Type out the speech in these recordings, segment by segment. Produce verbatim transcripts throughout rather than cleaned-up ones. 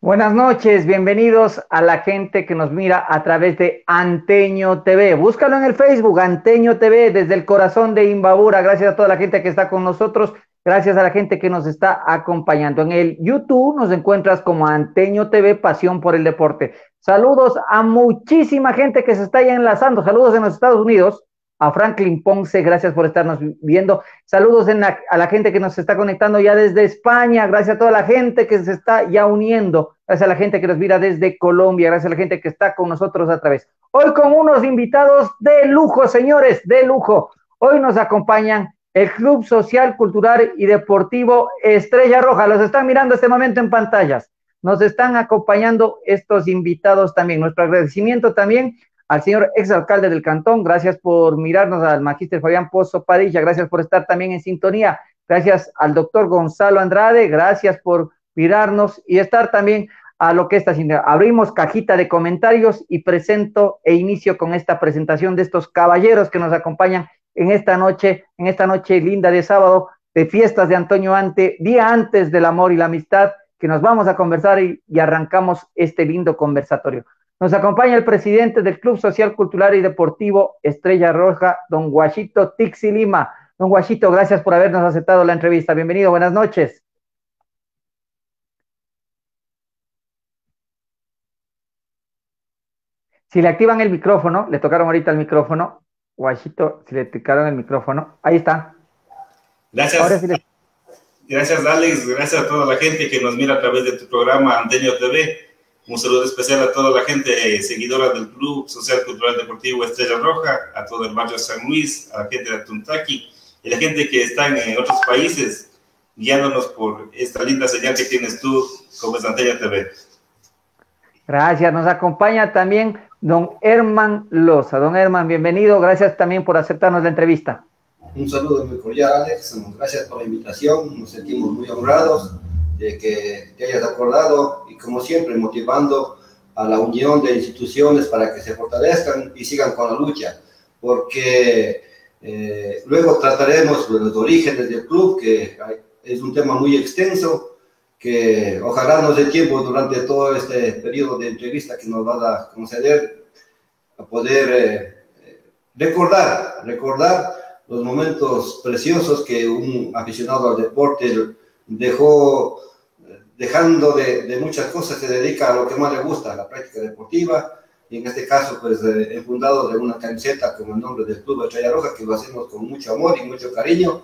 Buenas noches, bienvenidos a la gente que nos mira a través de Anteño T V. Búscalo en el Facebook, Anteño T V, desde el corazón de Imbabura. Gracias a toda la gente que está con nosotros, gracias a la gente que nos está acompañando. En el YouTube nos encuentras como Anteño T V, Pasión por el Deporte. Saludos a muchísima gente que se está ya enlazando. Saludos en los Estados Unidos. A Franklin Ponce, gracias por estarnos viendo. Saludos en la, a la gente que nos está conectando ya desde España. Gracias a toda la gente que se está ya uniendo. Gracias a la gente que nos mira desde Colombia. Gracias a la gente que está con nosotros a través. Hoy con unos invitados de lujo, señores, de lujo. Hoy nos acompañan el Club Social, Cultural y Deportivo Estrella Roja. Los están mirando este momento en pantallas. Nos están acompañando estos invitados también. Nuestro agradecimiento también al señor exalcalde del Cantón, gracias por mirarnos, al magíster Fabián Pozo Padilla, gracias por estar también en sintonía, gracias al doctor Gonzalo Andrade, gracias por mirarnos y estar también a lo que está haciendo. Abrimos cajita de comentarios y presento e inicio con esta presentación de estos caballeros que nos acompañan en esta noche, en esta noche linda de sábado, de fiestas de Antonio Ante, día antes del amor y la amistad, que nos vamos a conversar y, y arrancamos este lindo conversatorio. Nos acompaña el presidente del Club Social, Cultural y Deportivo Estrella Roja, don Guachito Tixi Lima. Don Guachito, gracias por habernos aceptado la entrevista. Bienvenido, buenas noches. Si le activan el micrófono, le tocaron ahorita el micrófono. Guachito, si le tocaron el micrófono, ahí está. Gracias. Ahora sí le... Gracias, Alex. Gracias a toda la gente que nos mira a través de tu programa Anteño T V. Un saludo especial a toda la gente eh, seguidora del Club Social Cultural Deportivo Estrella Roja, a todo el barrio San Luis, a la gente de Atuntaqui y la gente que está en otros países guiándonos por esta linda señal que tienes tú como es Anteño T V. Gracias. Nos acompaña también don Herman Loza. Don Herman, bienvenido. Gracias también por aceptarnos la entrevista. Un saludo muy cordial, Alex. Gracias por la invitación. Nos sentimos muy honrados de que te hayas acordado y, como siempre, motivando a la unión de instituciones para que se fortalezcan y sigan con la lucha, porque eh, luego trataremos de los orígenes del club, que es un tema muy extenso, que ojalá nos dé tiempo durante todo este periodo de entrevista que nos va a conceder a poder eh, recordar, recordar los momentos preciosos que un aficionado al deporte dejó, dejando de, de muchas cosas, se dedica a lo que más le gusta, a la práctica deportiva, y en este caso, pues, eh, el fundado de una camiseta con el nombre del Club Estrella Roja, que lo hacemos con mucho amor y mucho cariño,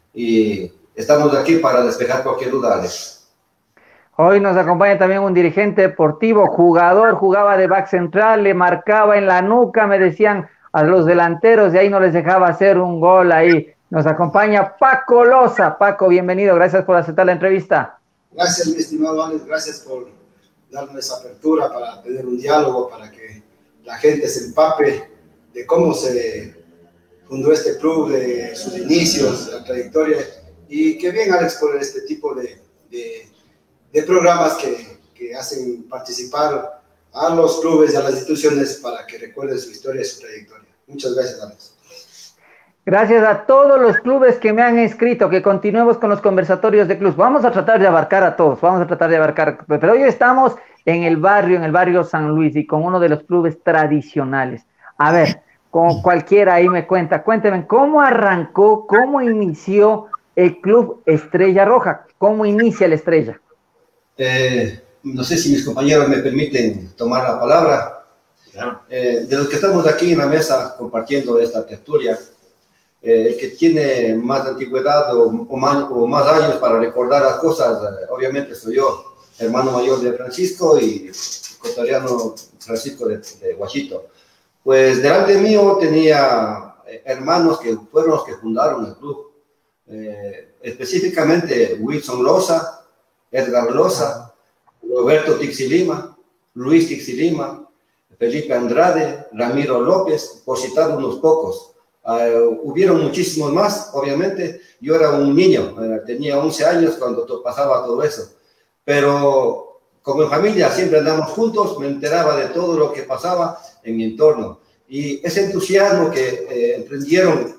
y estamos aquí para despejar cualquier duda, Alex. Hoy nos acompaña también un dirigente deportivo, jugador, jugaba de back central, le marcaba en la nuca, me decían a los delanteros, de ahí no les dejaba hacer un gol ahí. Nos acompaña Paco Loza. Paco, bienvenido, gracias por aceptar la entrevista. Gracias, mi estimado Alex, gracias por darnos esa apertura para tener un diálogo, para que la gente se empape de cómo se fundó este club, de sus inicios, de la trayectoria, y que bien, Alex, por este tipo de, de, de programas que, que hacen participar a los clubes y a las instituciones para que recuerden su historia y su trayectoria. Muchas gracias, Alex. Gracias a todos los clubes que me han escrito, que continuemos con los conversatorios de clubes. Vamos a tratar de abarcar a todos, vamos a tratar de abarcar, pero hoy estamos en el barrio, en el barrio San Luis y con uno de los clubes tradicionales. A ver, como cualquiera ahí me cuenta, cuéntenme, ¿cómo arrancó, cómo inició el Club Estrella Roja? ¿Cómo inicia el Estrella? Eh, no sé si mis compañeros me permiten tomar la palabra. Claro. Eh, de los que estamos aquí en la mesa compartiendo esta tertulia, Eh, el que tiene más antigüedad o, o, más, o más años para recordar las cosas, eh, obviamente soy yo, hermano mayor de Francisco y ecuatoriano Francisco de, de Guachito. Pues delante mío tenía eh, hermanos que fueron los que fundaron el club, eh, específicamente Wilson Loza, Edgar Loza, Roberto Tixi Lima, Luis Tixi Lima, Felipe Andrade, Ramiro López, por citar unos pocos. Uh, hubieron muchísimos más, obviamente. Yo era un niño, uh, tenía once años cuando to pasaba todo eso, pero como en familia siempre andamos juntos, me enteraba de todo lo que pasaba en mi entorno, y ese entusiasmo que eh, emprendieron,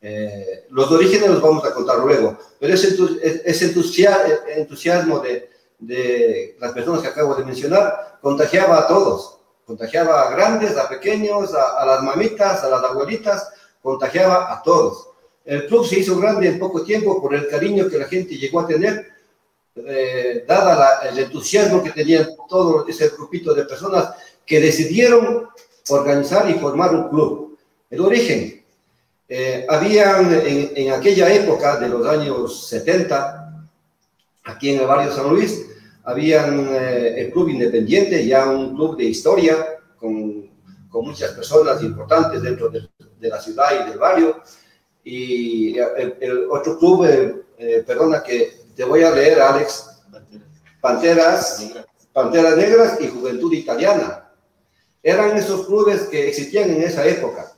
eh, los orígenes los vamos a contar luego, pero ese, ese entusiasmo, entusiasmo de, de las personas que acabo de mencionar, contagiaba a todos, contagiaba a grandes, a pequeños, a, a las mamitas, a las abuelitas, contagiaba a todos. El club se hizo grande en poco tiempo por el cariño que la gente llegó a tener, eh, dada la, el entusiasmo que tenían todo ese grupito de personas que decidieron organizar y formar un club. El origen, eh, habían en, en aquella época de los años setenta, aquí en el barrio San Luis, habían eh, el Club Independiente, ya un club de historia, con, con muchas personas importantes dentro de, de la ciudad y del barrio. Y el, el otro club, eh, eh, perdona que te voy a leer, Alex, Panteras, Panteras Negras y Juventud Italiana. Eran esos clubes que existían en esa época.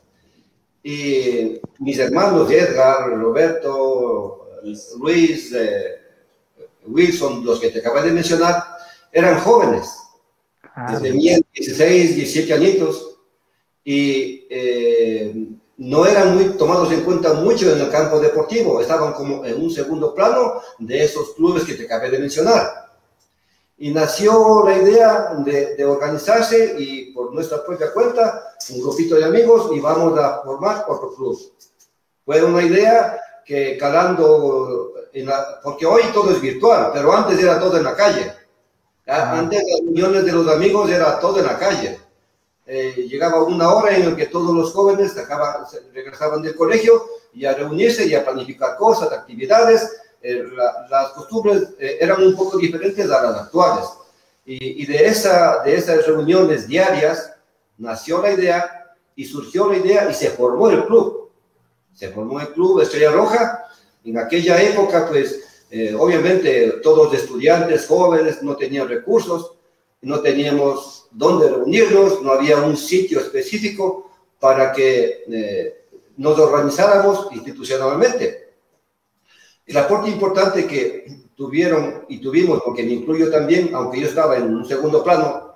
Y mis hermanos Edgar, Roberto, Luis, eh, Wilson, los que te acabé de mencionar, eran jóvenes. Ah, tenían dieciséis, diecisiete añitos y eh, no eran muy tomados en cuenta mucho en el campo deportivo, estaban como en un segundo plano de esos clubes que te acabé de mencionar. Y nació la idea de, de organizarse y por nuestra propia cuenta, un grupito de amigos, y vamos a formar otro club. Fue una idea que calando, en la, porque hoy todo es virtual, pero antes era todo en la calle. Ah. Antes las reuniones de los amigos era todo en la calle. Eh, llegaba una hora en la que todos los jóvenes acababan, regresaban del colegio y a reunirse y a planificar cosas, actividades. Eh, la, las costumbres eh, eran un poco diferentes a las actuales. Y, y de, esa, de esas reuniones diarias nació la idea y surgió la idea y se formó el club. Se formó el club Estrella Roja. En aquella época, pues, eh, obviamente, todos los estudiantes jóvenes no tenían recursos, no teníamos dónde reunirnos, no había un sitio específico para que eh, nos organizáramos institucionalmente. El aporte importante que tuvieron y tuvimos, porque me incluyo también, aunque yo estaba en un segundo plano,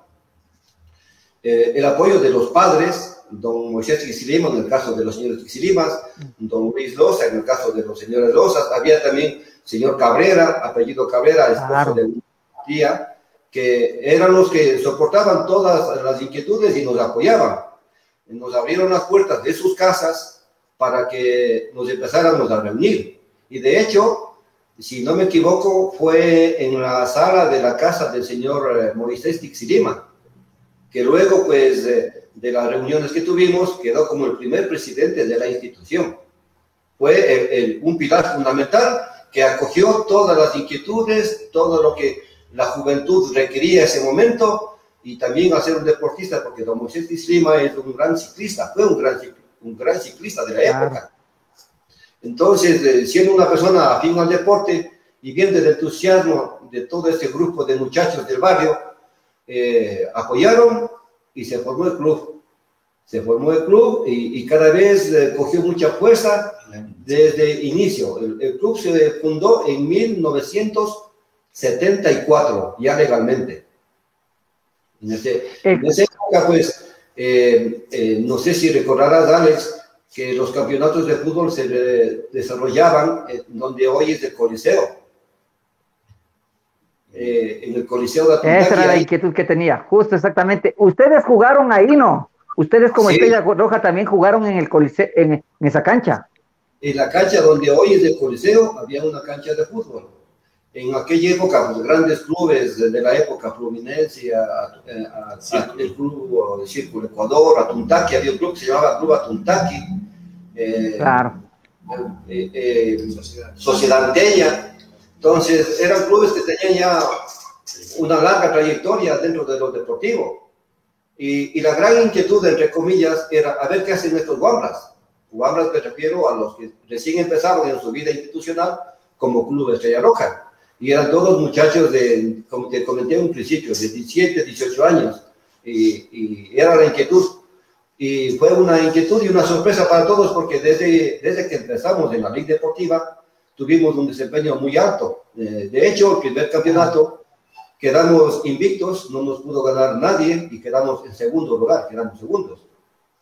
eh, el apoyo de los padres, don Moisés Xilima en el caso de los señores Xilimas, don Luis Loza en el caso de los señores Lozas, había también señor Cabrera, apellido Cabrera, esposo claro. de mi tía, que eran los que soportaban todas las inquietudes y nos apoyaban. Nos abrieron las puertas de sus casas para que nos empezáramos a reunir. Y de hecho, si no me equivoco, fue en la sala de la casa del señor Moisés Xilima, que luego, pues, eh, de las reuniones que tuvimos, quedó como el primer presidente de la institución. Fue el, el, un pilar fundamental que acogió todas las inquietudes, todo lo que la juventud requería en ese momento, y también a ser un deportista, porque don Moisés Xilima es un gran ciclista, fue un gran, un gran ciclista de la claro. época. Entonces, eh, siendo una persona afín al deporte y viendo el entusiasmo de todo este grupo de muchachos del barrio, eh, apoyaron y se formó el club. Se formó el club y, y cada vez eh, cogió mucha fuerza desde el inicio. El, el club se fundó en mil novecientos setenta y cuatro, ya legalmente. En, ese, en esa época, pues, eh, eh, no sé si recordarás, Alex, que los campeonatos de fútbol se eh, desarrollaban en donde hoy es el Coliseo. Eh, en el Coliseo de Atuntaqui. Esa era la inquietud que tenía, justo exactamente. Ustedes jugaron ahí, ¿no? Ustedes como sí. Estrella Roja también jugaron en el Coliseo, en, en esa cancha. En la cancha donde hoy es el Coliseo había una cancha de fútbol. En aquella época, los grandes clubes de, de la época, Fluminense, a, a, a, el club de Círculo Ecuador, Atuntaqui, había un club que se llamaba Club Atuntaqui. Eh, claro. Eh, eh, Sociedad Anteña. Entonces, eran clubes que tenían ya una larga trayectoria dentro de lo deportivo. Y, y la gran inquietud, entre comillas, era a ver qué hacen estos guambras. Guambras me refiero a los que recién empezaron en su vida institucional como Club Estrella Roja. Y eran todos muchachos de, como te comenté en un principio, de diecisiete, dieciocho años. Y, y era la inquietud. Y fue una inquietud y una sorpresa para todos porque desde, desde que empezamos en la Liga Deportiva, tuvimos un desempeño muy alto. Eh, de hecho, el primer campeonato quedamos invictos, no nos pudo ganar nadie y quedamos en segundo lugar, quedamos segundos.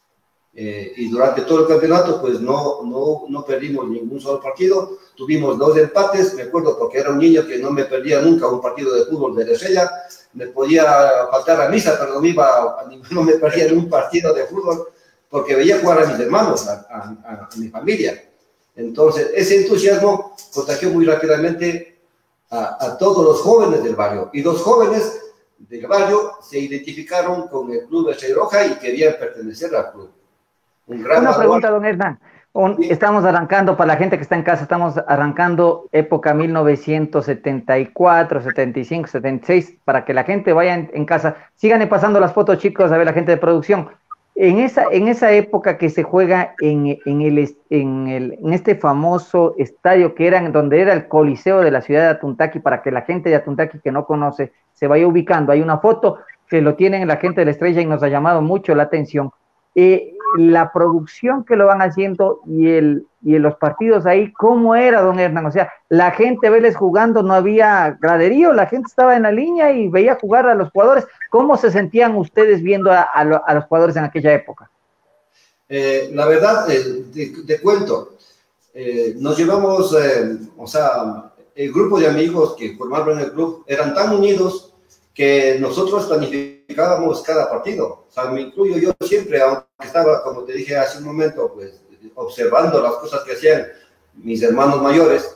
Eh, y durante todo el campeonato, pues no, no, no perdimos ningún solo partido, tuvimos dos empates, me acuerdo porque era un niño que no me perdía nunca un partido de fútbol de la Estrella, me podía faltar a misa, pero no, me, iba, no me perdía en un partido de fútbol, porque veía jugar a mis hermanos, a, a, a, a mi familia. Entonces, ese entusiasmo contagió muy rápidamente a, a todos los jóvenes del barrio, y los jóvenes del barrio se identificaron con el Club Estrella Roja y querían pertenecer al club. Un gran Una pregunta, don Hernán. Un, sí. Estamos arrancando, para la gente que está en casa, estamos arrancando época mil novecientos setenta y cuatro, setenta y cinco, setenta y seis, para que la gente vaya en, en casa. Síganle pasando las fotos, chicos, a ver la gente de producción. En esa, en esa época que se juega en, en, el, en, el, en este famoso estadio que era donde era el Coliseo de la ciudad de Atuntaqui, para que la gente de Atuntaqui que no conoce se vaya ubicando. Hay una foto que lo tienen la gente de la Estrella y nos ha llamado mucho la atención. Eh, la producción que lo van haciendo y, el, y los partidos ahí, ¿cómo era, don Hernán? O sea, la gente Vélez jugando, no había graderío, la gente estaba en la línea y veía jugar a los jugadores. ¿Cómo se sentían ustedes viendo a, a, lo, a los jugadores en aquella época? Eh, la verdad, eh, te, te cuento, eh, nos llevamos, eh, o sea, el grupo de amigos que formaron el club eran tan unidos que nosotros planificábamos cada partido. O sea, me incluyo yo siempre, aunque estaba, como te dije hace un momento, pues observando las cosas que hacían mis hermanos mayores,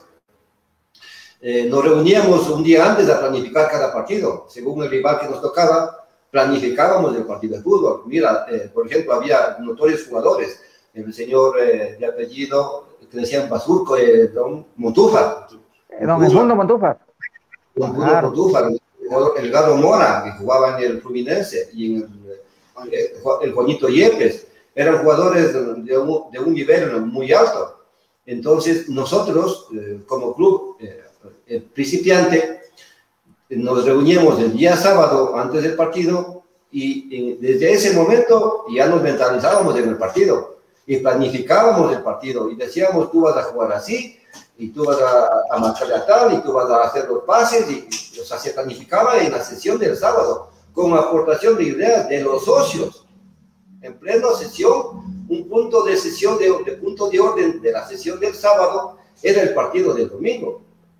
eh, nos reuníamos un día antes de planificar cada partido. Según el rival que nos tocaba, planificábamos el partido de fútbol. Mira, eh, por ejemplo, había notorios jugadores, el señor eh, de apellido, que decían Basurco, eh, don Montúfar. Don Edmundo Montúfar. Don claro. Montúfar, el Gado Mora, que jugaba en el Fluminense, y en el, el Juanito Yepes, eran jugadores de, de, un, de un nivel muy alto. Entonces, nosotros, eh, como club eh, eh, principiante, nos reuníamos el día sábado antes del partido y, y desde ese momento ya nos mentalizábamos en el partido y planificábamos el partido y decíamos, tú vas a jugar así, y tú vas a, a marcarle a tal, y tú vas a hacer los pases, y, y o sea, se planificaba en la sesión del sábado, con aportación de ideas de los socios. En plena sesión, un punto de sesión, de, de punto de orden de la sesión del sábado, era el partido del domingo.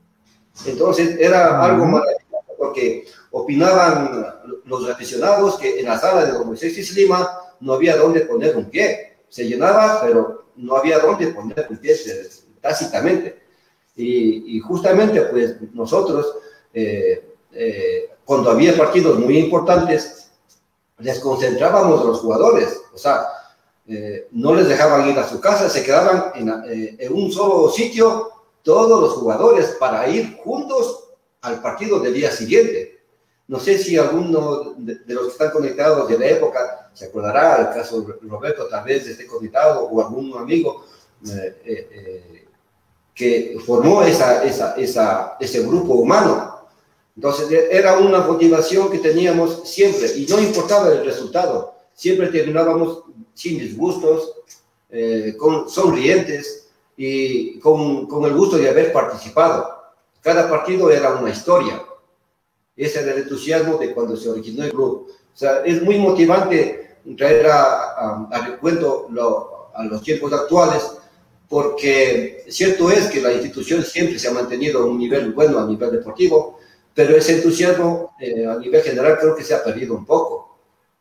Entonces, era algo maravilloso, porque opinaban los aficionados que en la sala de don Moisés Islima no había dónde poner un pie. Se llenaba, pero no había dónde poner un pie tácitamente. Y, y justamente, pues, nosotros, eh, eh, cuando había partidos muy importantes, les concentrábamos a los jugadores, o sea, eh, no les dejaban ir a su casa, se quedaban en, eh, en un solo sitio, todos los jugadores, para ir juntos al partido del día siguiente. No sé si alguno de, de los que están conectados de la época se acordará, el caso de Roberto tal vez esté conectado, o algún amigo, eh, eh, eh, que formó esa, esa, esa, ese grupo humano. Entonces, era una motivación que teníamos siempre, y no importaba el resultado, siempre terminábamos sin disgustos, eh, con, sonrientes, y con, con el gusto de haber participado. Cada partido era una historia. Ese era el entusiasmo de cuando se originó el club. O sea, es muy motivante traer a, a, a recuento lo, a los tiempos actuales, porque cierto es que la institución siempre se ha mantenido a un nivel bueno, a nivel deportivo, pero ese entusiasmo eh, a nivel general creo que se ha perdido un poco.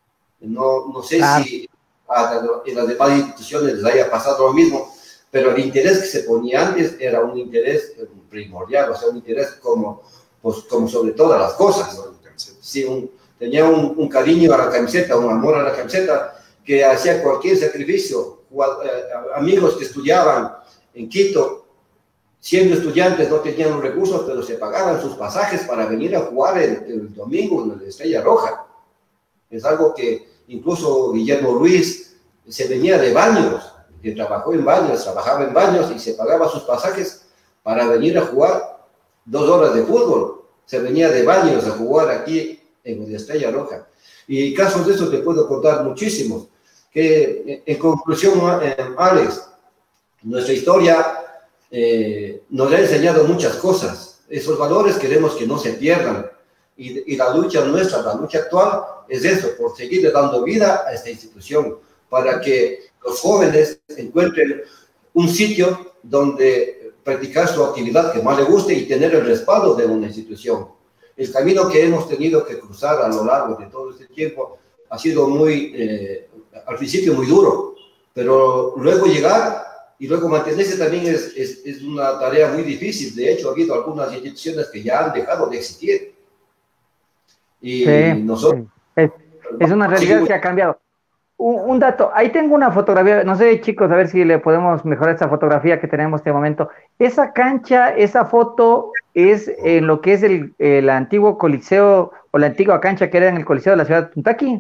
No, no sé ah. si a, en las demás instituciones les haya pasado lo mismo, pero el interés que se ponía antes era un interés primordial, o sea, un interés como, pues, como sobre todas las cosas. Sí, un, tenía un, un cariño a la camiseta, un amor a la camiseta, que hacía cualquier sacrificio. Amigos que estudiaban en Quito, siendo estudiantes no tenían los recursos, pero se pagaban sus pasajes para venir a jugar el, el domingo en la Estrella Roja. Es algo que incluso Guillermo Ruiz se venía de Baños, que trabajó en Baños, trabajaba en Baños y se pagaba sus pasajes para venir a jugar dos horas de fútbol. Se venía de Baños a jugar aquí en la Estrella Roja. Y casos de eso te puedo contar muchísimos. Que, en conclusión, eh, Alex, nuestra historia eh, nos ha enseñado muchas cosas. Esos valores queremos que no se pierdan. Y, y la lucha nuestra, la lucha actual, es eso, por seguirle dando vida a esta institución, para que los jóvenes encuentren un sitio donde practicar su actividad que más le guste y tener el respaldo de una institución. El camino que hemos tenido que cruzar a lo largo de todo este tiempo ha sido muy, eh, al principio muy duro, pero luego llegar y luego mantenerse también es, es, es una tarea muy difícil. De hecho, ha habido algunas instituciones que ya han dejado de existir. Y sí, nosotros... es, es una realidad que ha cambiado. Un, un dato, ahí tengo una fotografía, no sé chicos, a ver si le podemos mejorar esta fotografía que tenemos en este momento. Esa cancha, esa foto es en lo que es el, el antiguo coliseo, o la antigua cancha que era en el coliseo de la ciudad de Tuntaki.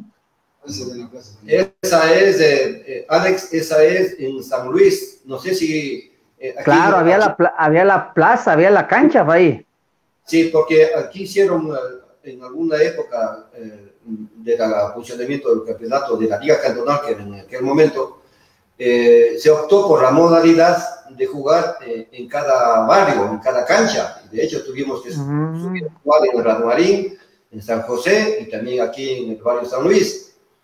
Esa es, eh, eh, Alex, esa es en San Luis, no sé si... Eh, aquí, claro, había, aquí, la, había la plaza, había la cancha ahí. Sí, porque aquí hicieron en alguna época eh, del funcionamiento del campeonato de la Liga Cantonal, que en aquel momento eh, se optó por la modalidad de jugar eh, en cada barrio, en cada cancha. De hecho, tuvimos que uh-huh. subir a jugar en el Radmarín, en San José y también aquí en el barrio San Luis.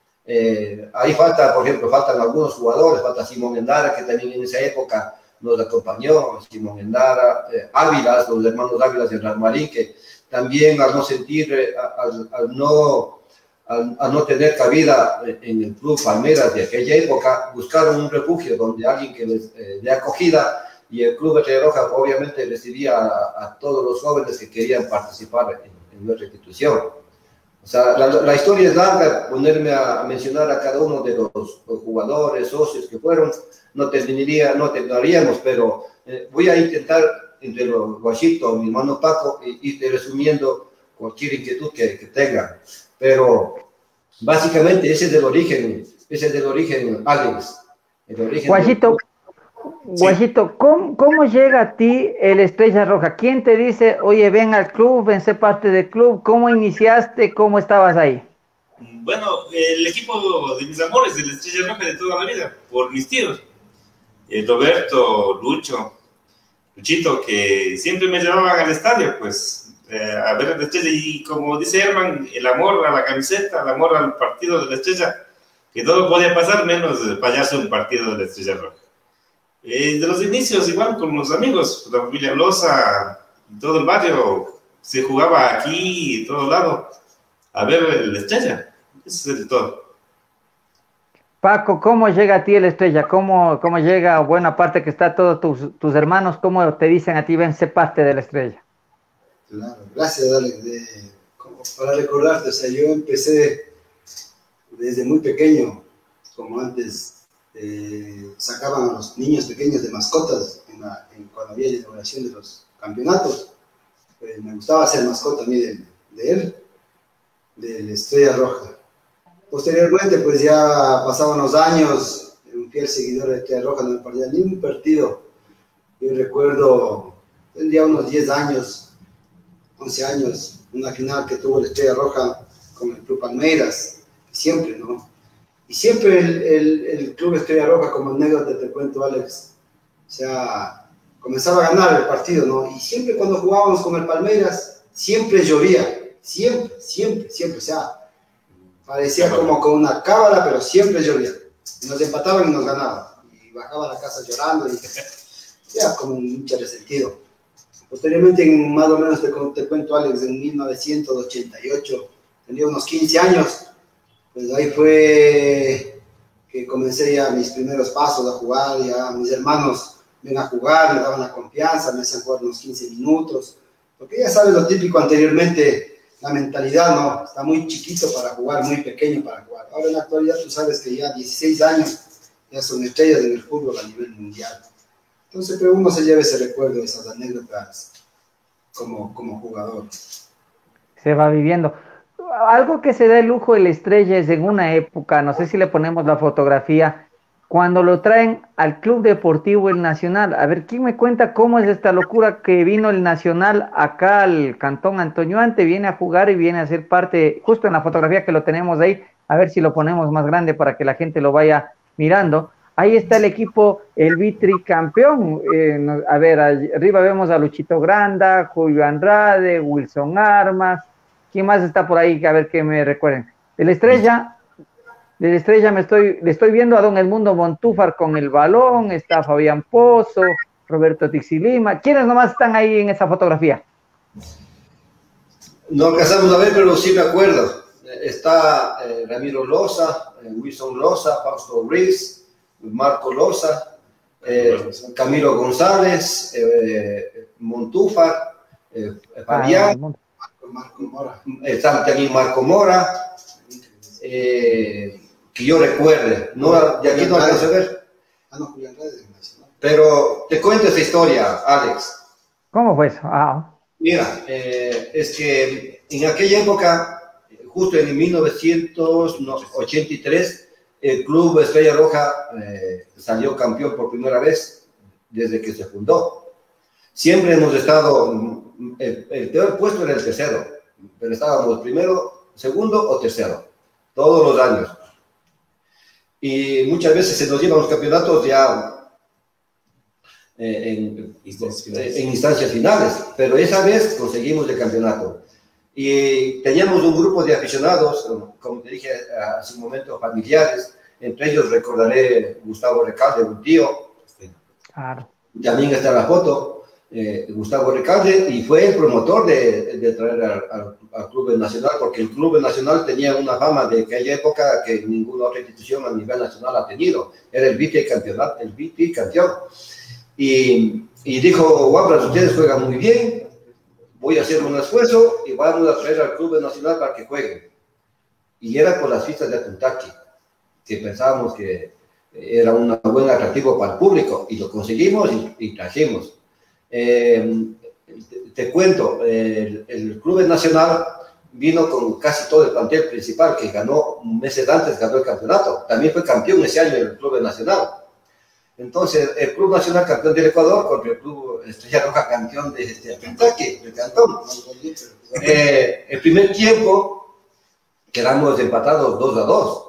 Eh, ahí falta, por ejemplo, faltan algunos jugadores, falta Simón Endara, que también en esa época nos acompañó, Simón Endara, eh, Ávilas, los hermanos Ávilas del Radmarín, que también al no sentir, eh, al, al, no, al, al no tener cabida en el club Palmeras de aquella época, buscaron un refugio donde alguien que les eh, dé acogida, y el club Estrella Roja obviamente recibía a, a todos los jóvenes que querían participar en, en nuestra institución. O sea, la, la historia es larga, ponerme a, a mencionar a cada uno de los, los jugadores, socios que fueron, no terminaría, no terminaríamos, pero eh, voy a intentar, entre los guachitos, mi hermano Paco, irte resumiendo cualquier inquietud que, que tengan. Pero básicamente ese es el origen, ese es el origen, Alex. El origen Guachito, Guachito, sí. ¿cómo, ¿cómo llega a ti el Estrella Roja? ¿Quién te dice, oye, ven al club, ven, sé parte del club? ¿Cómo iniciaste? ¿Cómo estabas ahí? Bueno, el equipo de mis amores, el Estrella Roja de toda la vida, por mis tíos. Eh, Roberto, Lucho, Luchito, que siempre me llevaban al estadio, pues, eh, a ver la Estrella. Y como dice Herman, el amor a la camiseta, el amor al partido de la Estrella, que todo podía pasar menos payaso un partido de la Estrella Roja. Eh, de los inicios, igual con los amigos, la familia Loza, todo el barrio, se jugaba aquí, en todo lado, a ver la Estrella. Eso es de todo. Paco, ¿cómo llega a ti el Estrella? ¿Cómo, cómo llega buena parte que está todos tus, tus hermanos? ¿Cómo te dicen a ti, ven, sé parte de la Estrella? Claro, gracias, Alex. De, como para recordarte, o sea, yo empecé desde muy pequeño, como antes eh, sacaban a los niños pequeños de mascotas en la, en, cuando había la inauguración de los campeonatos. Pues me gustaba ser mascota a mí de, de él, de la Estrella Roja. Posteriormente, pues ya pasaban los años, un fiel seguidor de Estrella Roja, no me perdía ni un partido. Yo recuerdo, tendría unos diez años, once años, una final que tuvo la Estrella Roja con el Club Palmeiras, siempre, ¿no? Y siempre el, el, el Club Estrella Roja, como anécdota te cuento, Alex, o sea, comenzaba a ganar el partido, ¿no? Y siempre cuando jugábamos con el Palmeiras, siempre llovía, siempre, siempre, siempre, o sea, parecía como con una cábala, pero siempre llovía. Y nos empataban y nos ganaban. Y bajaba a la casa llorando y ya como mucho resentido. Posteriormente, en, más o menos te, te cuento, Alex, en mil novecientos ochenta y ocho, tenía unos quince años, pues ahí fue que comencé ya mis primeros pasos a jugar, ya mis hermanos ven a jugar, me daban la confianza, me hacían jugar unos quince minutos, porque ya sabes lo típico anteriormente, la mentalidad, no, está muy chiquito para jugar, muy pequeño para jugar. Ahora en la actualidad tú sabes que ya dieciséis años ya son estrellas en el fútbol a nivel mundial. Entonces, pero uno se lleva ese recuerdo, esas anécdotas como, como jugador. Se va viviendo. Algo que se da el lujo de la Estrella es en una época, no sé si le ponemos la fotografía, cuando lo traen al Club Deportivo El Nacional. A ver, ¿quién me cuenta cómo es esta locura que vino el Nacional acá al Cantón Antonio Ante? Viene a jugar y viene a ser parte, justo en la fotografía que lo tenemos ahí, a ver si lo ponemos más grande para que la gente lo vaya mirando. Ahí está el equipo, el bitricampeón. Eh, a ver, arriba vemos a Luchito Granda, Julio Andrade, Wilson Armas. ¿Quién más está por ahí? A ver que me recuerden. El Estrella de Estrella me estoy, le estoy viendo a don Edmundo Montúfar con el balón, está Fabián Pozo, Roberto Tixilima. ¿Quiénes nomás están ahí en esa fotografía? No alcanzamos a ver, pero sí me acuerdo. Está eh, Ramiro Loza, eh, Wilson Loza, Fausto Ruiz, Marco Loza, eh, Camilo González, eh, Montúfar, eh, Fabián, Marco, Marco Mora. Está también Marco Mora, eh, que yo recuerde. No, de aquí no alcanzo a ver. Ah, no, Julián Redes. Pero te cuento esta historia, Alex. ¿Cómo fue eso? Ah. Mira, eh, es que en aquella época, justo en mil novecientos ochenta y tres, el Club Estrella Roja eh, salió campeón por primera vez desde que se fundó. Siempre hemos estado, el, el peor puesto era el tercero, pero estábamos primero, segundo o tercero, todos los años. Y muchas veces se nos llevan los campeonatos ya En, en instancias finales, pero esa vez conseguimos el campeonato. Y teníamos un grupo de aficionados, como te dije hace un momento, familiares. Entre ellos recordaré Gustavo Recalde, un tío. Claro. También está la foto, eh, Gustavo Recalde, y fue el promotor de, de traer al, al, al Club Nacional, porque el Club Nacional tenía una fama de aquella época que ninguna otra institución a nivel nacional ha tenido. Era el vicecampeonato, el vicecampeón. Y, y dijo, guapras, ustedes juegan muy bien, voy a hacer un esfuerzo y vamos a traer al Club Nacional para que jueguen. Y era por las fiestas de Atuntaqui, que pensábamos que era un buen atractivo para el público, y lo conseguimos y, y trajimos. Eh, te, te cuento, el, el Club Nacional vino con casi todo el plantel principal, que ganó meses antes, ganó el campeonato. También fue campeón ese año el Club Nacional. Entonces, el Club Nacional campeón del Ecuador contra el Club Estrella Roja campeón de este, Kentucky, del Cantón. Eh, el primer tiempo quedamos empatados dos a dos.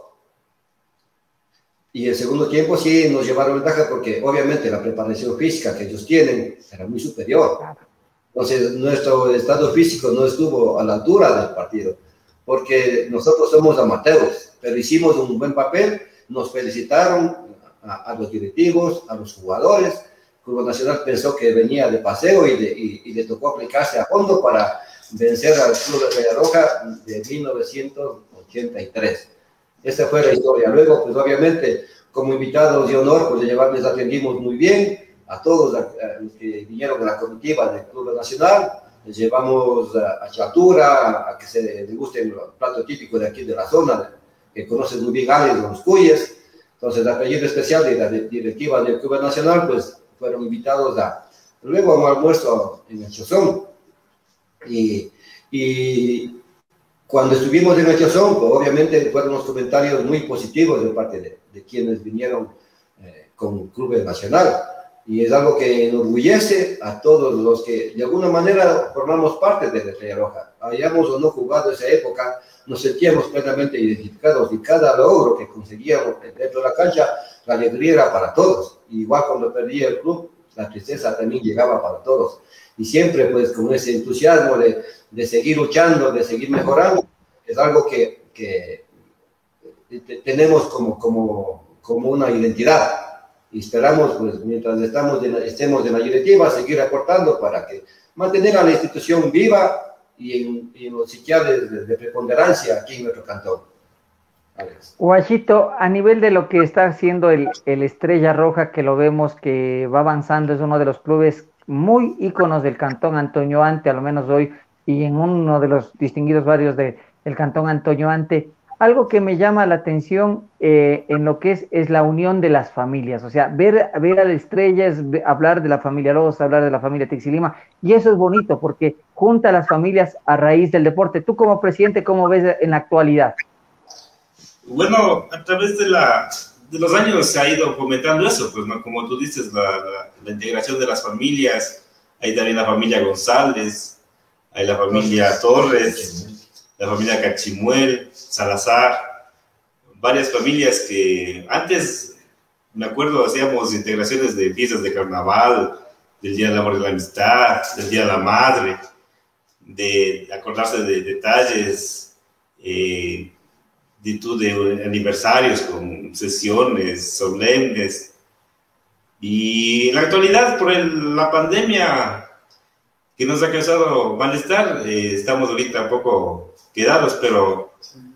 Y el segundo tiempo sí nos llevaron ventaja porque obviamente la preparación física que ellos tienen era muy superior. Entonces, nuestro estado físico no estuvo a la altura del partido, porque nosotros somos amateurs, pero hicimos un buen papel, nos felicitaron a, a los directivos, a los jugadores. El Club Nacional pensó que venía de paseo y, de, y, y le tocó aplicarse a fondo para vencer al Club de Estrella Roja de mil novecientos ochenta y tres. Esa fue la historia. Luego, pues obviamente, como invitados de honor, pues les atendimos muy bien a todos a, a los que vinieron de la comitiva del Club Nacional. Les llevamos a, a Chatura, a, a que se degusten el plato típico de aquí de la zona, que conocen muy bien Alex, los Cuyes. Entonces, la apellido especial de la directiva del Club Nacional, pues fueron invitados a, luego a un almuerzo en el Chozón. Y, y cuando estuvimos en el Chozón, pues obviamente fueron los comentarios muy positivos de parte de, de quienes vinieron eh, con el Club Nacional. Y es algo que enorgullece a todos los que de alguna manera formamos parte de la Estrella Roja. Hayamos o no jugado esa época, nos sentíamos plenamente identificados, y cada logro que conseguíamos dentro de la cancha, la alegría era para todos. Igual cuando perdía el club, la tristeza también llegaba para todos. Y siempre pues con ese entusiasmo de, de seguir luchando, de seguir mejorando, es algo que, que tenemos como, como, como una identidad. Y esperamos, pues, mientras estamos de, estemos en la directiva, seguir aportando para que mantener a la institución viva y en, y en los sitiales de, de preponderancia aquí en nuestro cantón. Guachito, a nivel de lo que está haciendo el, el Estrella Roja, que lo vemos que va avanzando, es uno de los clubes muy íconos del Cantón Antonio Ante, al menos hoy, y en uno de los distinguidos barrios del Cantón Antonio Ante. Algo que me llama la atención eh, en lo que es, es la unión de las familias. O sea, ver, ver a la Estrella es hablar de la familia Loza, hablar de la familia Tixilima, y eso es bonito porque junta a las familias a raíz del deporte. Tú como presidente, ¿cómo ves en la actualidad? Bueno, a través de, la, de los años se ha ido fomentando eso, pues, ¿no? Como tú dices, la, la, la integración de las familias. Hay también la familia González, hay la familia Torres, la familia Cachimuel, Salazar, varias familias que antes, me acuerdo, hacíamos integraciones de fiestas de carnaval, del Día del Amor y la Amistad, del Día de la Madre, de acordarse de detalles, eh, multitud de aniversarios con sesiones solemnes. Y en la actualidad, por el, la pandemia que nos ha causado malestar, eh, estamos ahorita un poco quedados, pero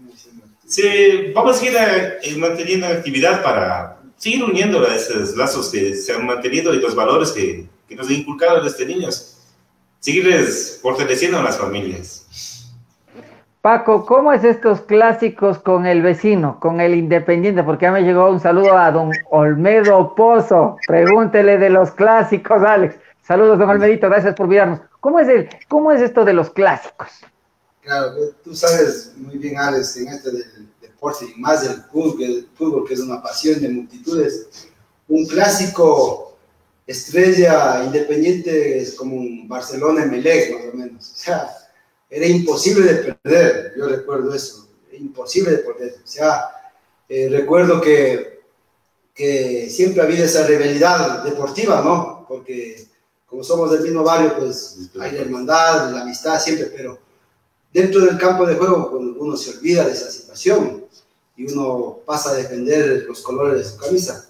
sí, vamos a seguir eh, manteniendo actividad para seguir uniendo a esos lazos que se han mantenido y los valores que, que nos han inculcado desde niños. Seguirles fortaleciendo a las familias. Paco, ¿cómo es estos clásicos con el vecino, con el Independiente? Porque ya me llegó un saludo a don Olmedo Pozo. Pregúntele de los clásicos, Alex. Saludos, don Olmedito, gracias por mirarnos. ¿Cómo es, el, ¿Cómo es esto de los clásicos? Claro, tú sabes muy bien, Alex, en este del deporte y más del fútbol, el fútbol que es una pasión de multitudes. Un clásico estrella Independiente es como un Barcelona-Emelec, más o menos. O sea, era imposible de perder, yo recuerdo eso, imposible de perder. O sea, eh, recuerdo que, que siempre ha habido esa rivalidad deportiva, ¿no? Porque como somos del mismo barrio, pues hay la hermandad, la amistad siempre, pero dentro del campo de juego pues, uno se olvida de esa situación y uno pasa a defender los colores de su camisa.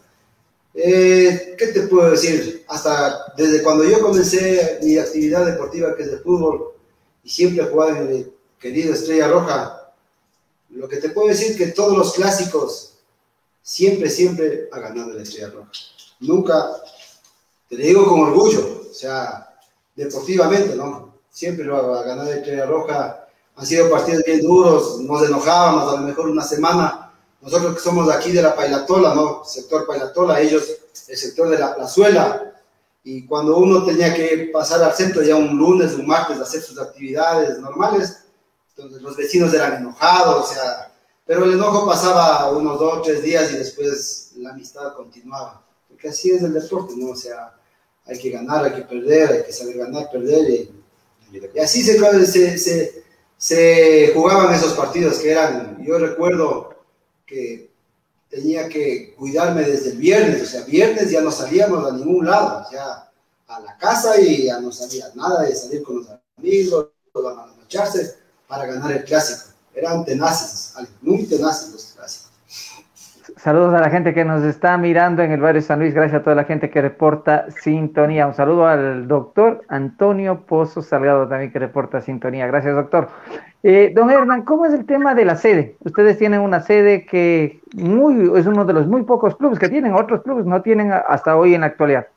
Eh, ¿Qué te puedo decir? Hasta desde cuando yo comencé mi actividad deportiva, que es el fútbol, y siempre he jugado en el querido Estrella Roja, lo que te puedo decir es que todos los clásicos siempre, siempre ha ganado la Estrella Roja. Nunca, te lo digo con orgullo, o sea, deportivamente, ¿no? Siempre lo ha ganado la Estrella Roja. Han sido partidos bien duros, nos enojábamos a lo mejor una semana. Nosotros que somos de aquí de la Pailatola, ¿no? Sector Pailatola, ellos el sector de la Plazuela. Y cuando uno tenía que pasar al centro ya un lunes, un martes, a hacer sus actividades normales, entonces los vecinos eran enojados, o sea, pero el enojo pasaba unos dos o tres días y después la amistad continuaba. Porque así es el deporte, ¿no? O sea, hay que ganar, hay que perder, hay que saber ganar, perder. Y, y así se, se, se, se jugaban esos partidos que eran, yo recuerdo que tenía que cuidarme desde el viernes, o sea, viernes ya no salíamos a ningún lado, o sea, a la casa y ya no salía nada de salir con los amigos, a marcharse para ganar el clásico. Eran tenaces, muy tenaces los clásicos. Saludos a la gente que nos está mirando en el barrio San Luis, gracias a toda la gente que reporta sintonía. Un saludo al doctor Antonio Pozo Salgado también que reporta sintonía. Gracias, doctor. Eh, don Hernán, ¿cómo es el tema de la sede? Ustedes tienen una sede que muy, es uno de los muy pocos clubes que tienen, otros clubes no tienen hasta hoy en la actualidad.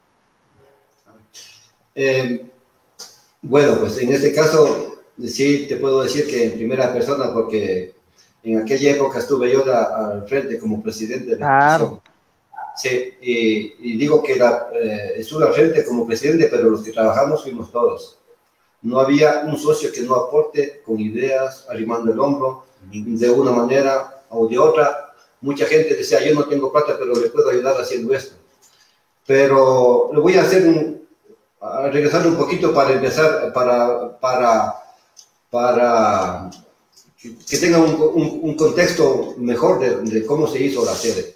Eh, bueno, pues en este caso sí te puedo decir que en primera persona, porque en aquella época estuve yo da, al frente como presidente de la claro. Sí, y, y digo que la, eh, estuve al frente como presidente, pero los que trabajamos fuimos todos. No había un socio que no aporte con ideas, arrimando el hombro, de una manera o de otra. Mucha gente decía, yo no tengo plata, pero le puedo ayudar haciendo esto. Pero le voy a hacer un, a regresar un poquito para empezar, para, para, para que tenga un, un, un contexto mejor de, de cómo se hizo la sede.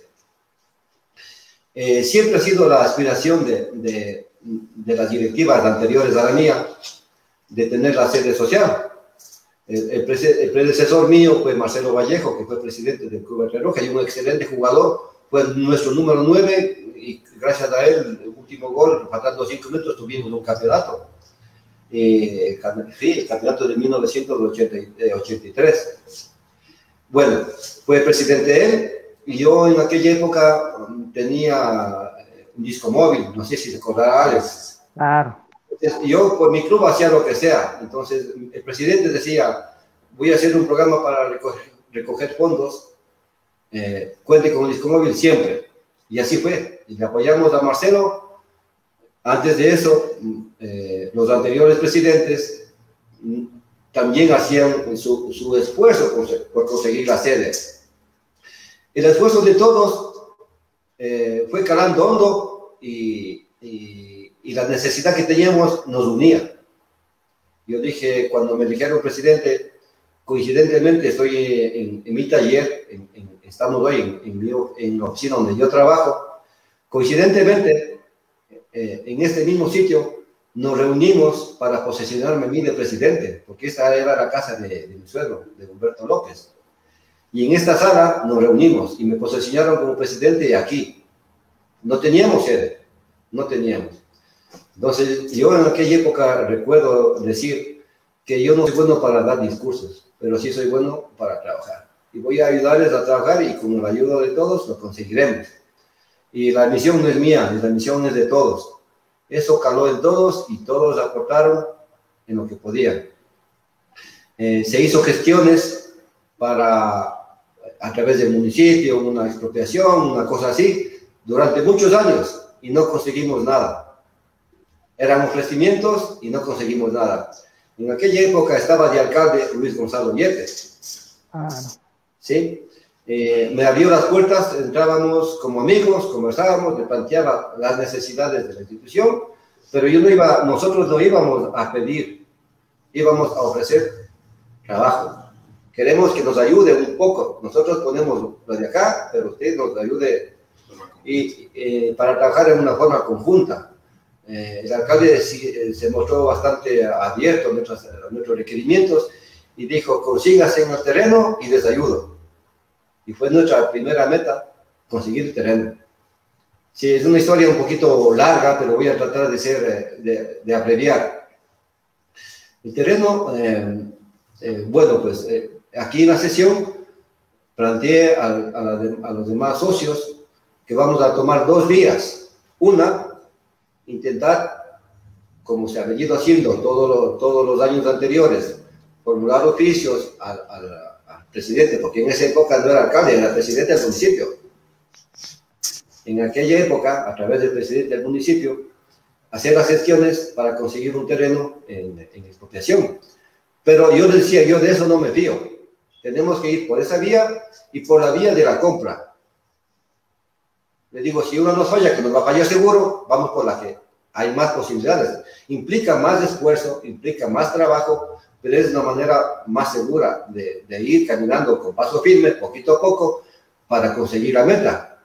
Eh, siempre ha sido la aspiración de, de, de las directivas anteriores a la mía de tener la sede social. El, el, el predecesor mío fue Marcelo Vallejo, que fue presidente del Club Estrella Roja y un excelente jugador, fue nuestro número nueve y gracias a él, el último gol, faltando cinco minutos, tuvimos un campeonato. Eh, sí, el campeonato de mil novecientos ochenta y tres. Bueno, fue presidente él y yo en aquella época tenía un disco móvil, no sé si se acordará Alex. Claro. Entonces, yo por mi club hacía lo que sea, entonces el presidente decía, voy a hacer un programa para recoger, recoger fondos, eh, cuente con el disco móvil siempre, y así fue, y le apoyamos a Marcelo. Antes de eso, eh, los anteriores presidentes también hacían su, su esfuerzo por, por conseguir la sede. El esfuerzo de todos eh, fue calando hondo y, y, y la necesidad que teníamos nos unía. Yo dije, cuando me eligieron presidente, coincidentemente estoy en, en mi taller, en, en, estamos hoy en, en, mi, en la oficina donde yo trabajo, coincidentemente, eh, en este mismo sitio, nos reunimos para posesionarme a mí de presidente, porque esta era la casa de, de mi suegro, de Humberto López. Y en esta sala nos reunimos y me posesionaron como presidente aquí. No teníamos sede, no teníamos. Entonces, yo en aquella época recuerdo decir que yo no soy bueno para dar discursos, pero sí soy bueno para trabajar. Y voy a ayudarles a trabajar y con la ayuda de todos lo conseguiremos. Y la misión no es mía, la misión es de todos. Eso caló en todos y todos aportaron en lo que podían. Eh, se hizo gestiones para, a través del municipio, una expropiación, una cosa así, durante muchos años y no conseguimos nada. Eran ofrecimientos y no conseguimos nada. En aquella época estaba de alcalde Luis Gonzalo Yepes. Ah, no. ¿Sí? Eh, me abrió las puertas, entrábamos como amigos, conversábamos, le planteaba las necesidades de la institución, pero yo no iba, nosotros no íbamos a pedir, íbamos a ofrecer trabajo. Queremos que nos ayude un poco, nosotros ponemos lo de acá, pero usted nos ayude y, eh, para trabajar en una forma conjunta. Eh, el alcalde se, se mostró bastante abierto a nuestros, a nuestros requerimientos y dijo, consígase en el terreno y les ayudo. Y fue nuestra primera meta, conseguir terreno. Sí, es una historia un poquito larga, pero voy a tratar de, ser, de, de abreviar. El terreno, eh, eh, bueno, pues eh, aquí en la sesión planteé a, a, la de, a los demás socios que vamos a tomar dos vías. Una, intentar, como se ha venido haciendo todo lo, todos los años anteriores, formular oficios al, al, al presidente, porque en esa época no era alcalde, era presidente del municipio. En aquella época, a través del presidente del municipio, hacer las gestiones para conseguir un terreno en, en expropiación. Pero yo decía, yo de eso no me fío. Tenemos que ir por esa vía y por la vía de la compra. Le digo, si uno nos falla, que nos va a fallar seguro, vamos por la que hay más posibilidades. Implica más esfuerzo, implica más trabajo, pero es una manera más segura de, de ir caminando con paso firme, poquito a poco, para conseguir la meta.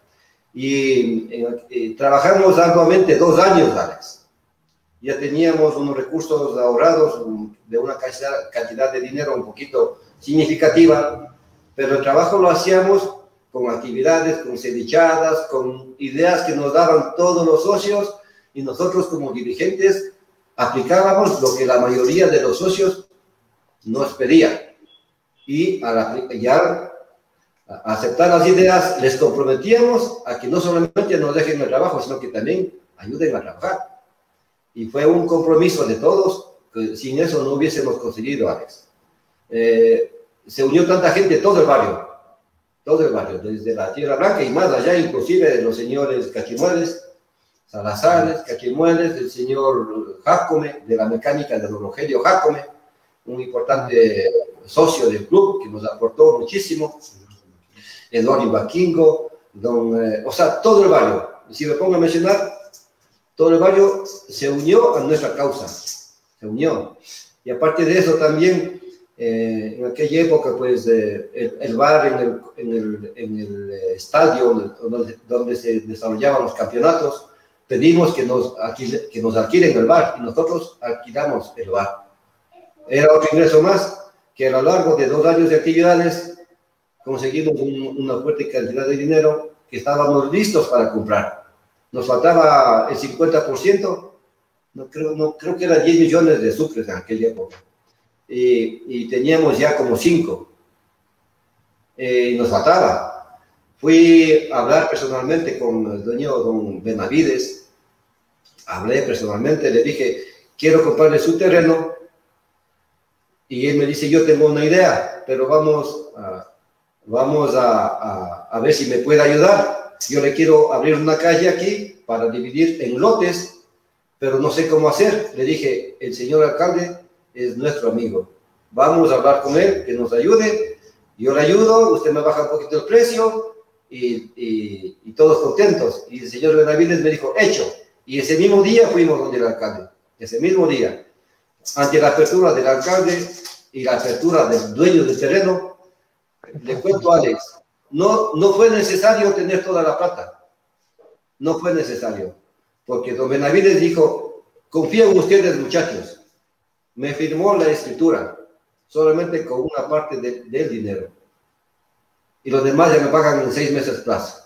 Y, y, y trabajamos arduamente dos años, Alex. Ya teníamos unos recursos ahorrados de una cantidad, cantidad de dinero un poquito significativa, pero el trabajo lo hacíamos con actividades, con cevichadas, con ideas que nos daban todos los socios y nosotros como dirigentes aplicábamos lo que la mayoría de los socios nos pedía. Y al ya a aceptar las ideas les comprometíamos a que no solamente nos dejen el trabajo, sino que también ayuden a trabajar. Y fue un compromiso de todos, que sin eso no hubiésemos conseguido, Alex. Eh, se unió tanta gente, todo el barrio. Todo el barrio, desde la Tierra Blanca y más allá, inclusive de los señores Cachimueles, Salazares, Cachimueles, del señor Jácome, de la mecánica de don Rogelio Jácome, un importante socio del club que nos aportó muchísimo, Eduardo Ibaquingo, don, eh, o sea, todo el barrio. Y si me pongo a mencionar, todo el barrio se unió a nuestra causa, se unió. Y aparte de eso también, Eh, en aquella época, pues, eh, el, el bar en el, en el, en el estadio donde, donde se desarrollaban los campeonatos, pedimos que nos, alquile, que nos alquilen el bar y nosotros alquilamos el bar. Era otro ingreso más que a lo largo de dos años de actividades conseguimos un, una fuerte cantidad de dinero que estábamos listos para comprar. Nos faltaba el cincuenta por ciento, no creo, no, creo que eran diez millones de sucres en aquella época. Y, y teníamos ya como cinco, eh, y nos faltaba. Fui a hablar personalmente con el dueño, don Benavides, hablé personalmente, le dije, quiero comprarle su terreno, y él me dice, yo tengo una idea, pero vamos a, vamos a, a, a ver si me puede ayudar. Yo le quiero abrir una calle aquí para dividir en lotes, pero no sé cómo hacer. Le dije, el señor alcalde es nuestro amigo. Vamos a hablar con él, que nos ayude. Yo le ayudo, usted me baja un poquito el precio y, y, y todos contentos. Y el señor Benavides me dijo, hecho. Y ese mismo día fuimos donde el alcalde. Ese mismo día. Ante la apertura del alcalde y la apertura del dueño del terreno, le cuento a Alex, no, no fue necesario tener toda la plata. No fue necesario. Porque don Benavides dijo, confío en ustedes, muchachos. Me firmó la escritura, solamente con una parte de, del dinero. y los demás ya me pagan en seis meses plazo.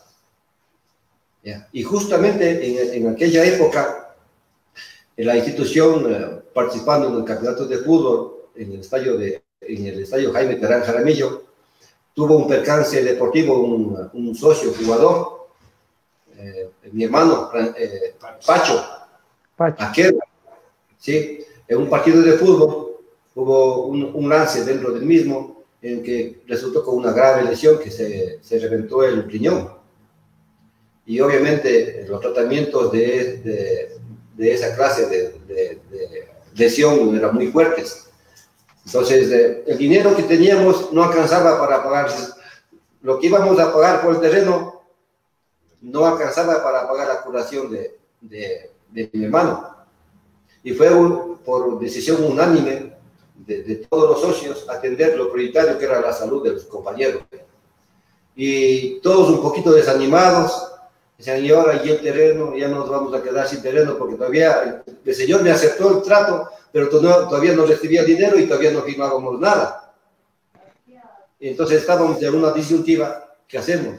¿Ya? Y justamente en, en aquella época, en la institución, eh, participando en el campeonato de fútbol, en el estadio, de, en el estadio Jaime Terán Jaramillo, tuvo un percance deportivo, un, un socio jugador, eh, mi hermano eh, Pacho, Pacho. Aquel, ¿sí? En un partido de fútbol hubo un, un lance dentro del mismo en que resultó con una grave lesión que se, se reventó el riñón. Y obviamente los tratamientos de, de, de esa clase de, de, de lesión eran muy fuertes. Entonces, eh, el dinero que teníamos no alcanzaba para pagar. Lo que íbamos a pagar por el terreno no alcanzaba para pagar la curación de, de, de mi hermano. Y fue un, por decisión unánime de, de todos los socios atender lo prioritario que era la salud de los compañeros. Y todos un poquito desanimados. Decían, y ahora y el terreno, ya nos vamos a quedar sin terreno porque todavía el, el señor me aceptó el trato, pero todavía no recibía dinero y todavía no firmábamos nada. Y entonces estábamos en una disyuntiva, ¿qué hacemos?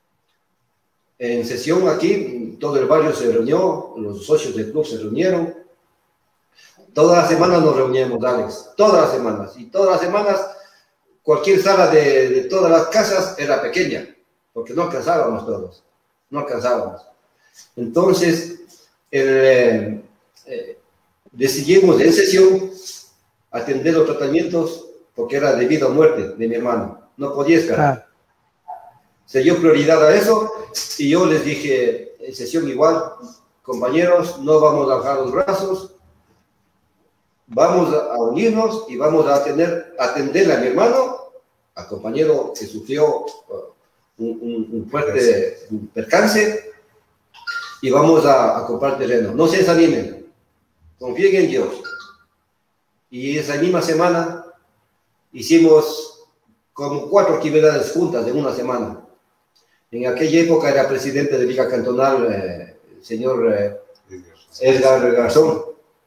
En sesión aquí, todo el barrio se reunió, los socios del club se reunieron. Todas las semanas nos reuníamos, Alex, todas las semanas. Y todas las semanas, cualquier sala de, de todas las casas era pequeña, porque no alcanzábamos todos, no alcanzábamos. Entonces, el, eh, eh, decidimos en sesión atender los tratamientos porque era de vida o muerte de mi hermano, no podía esperar. Se dio prioridad a eso y yo les dije en sesión igual, compañeros, no vamos a bajar los brazos, vamos a unirnos y vamos a atender, atender a mi hermano, al compañero que sufrió uh, un, un, un fuerte un percance, y vamos a, a comprar terreno. No se desanimen, confíen en Dios. Y esa misma semana hicimos como cuatro actividades juntas en una semana. En aquella época era presidente de Liga Cantonal eh, el señor eh, Edgar Garzón.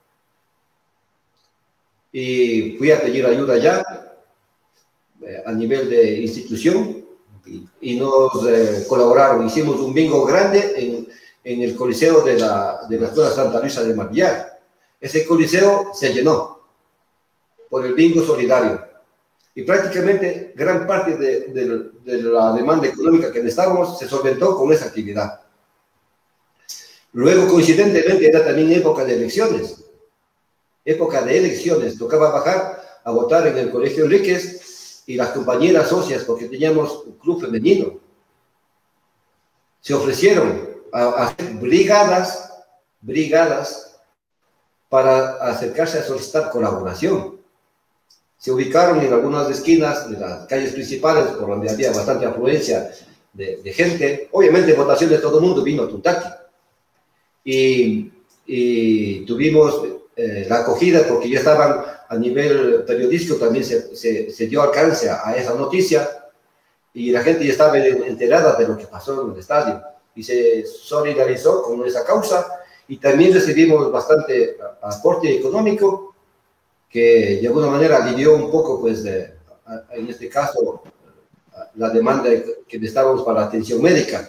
Y fui a pedir ayuda allá, eh, a nivel de institución, y, y nos eh, colaboraron. Hicimos un bingo grande en, en el coliseo de la, de la Escuela Santa Luisa de Marvillar. Ese coliseo se llenó por el bingo solidario. Y prácticamente gran parte de, de, de la demanda económica que necesitábamos se solventó con esa actividad. Luego, coincidentemente, era también época de elecciones. Época de elecciones, tocaba bajar a votar en el Colegio Enríquez y las compañeras socias, porque teníamos un club femenino, se ofrecieron a, a hacer brigadas, brigadas para acercarse a solicitar colaboración. Se ubicaron en algunas esquinas de las calles principales, por donde había bastante afluencia de, de gente. Obviamente, votación de todo el mundo vino a Tuntaqui. Y, y tuvimos eh, la acogida, porque ya estaban a nivel periodístico, también se, se, se dio alcance a, a esa noticia, y la gente ya estaba enterada de lo que pasó en el estadio, y se solidarizó con esa causa, y también recibimos bastante aporte económico, que de alguna manera alivió un poco, pues, de, a, en este caso, la demanda que necesitábamos para la atención médica.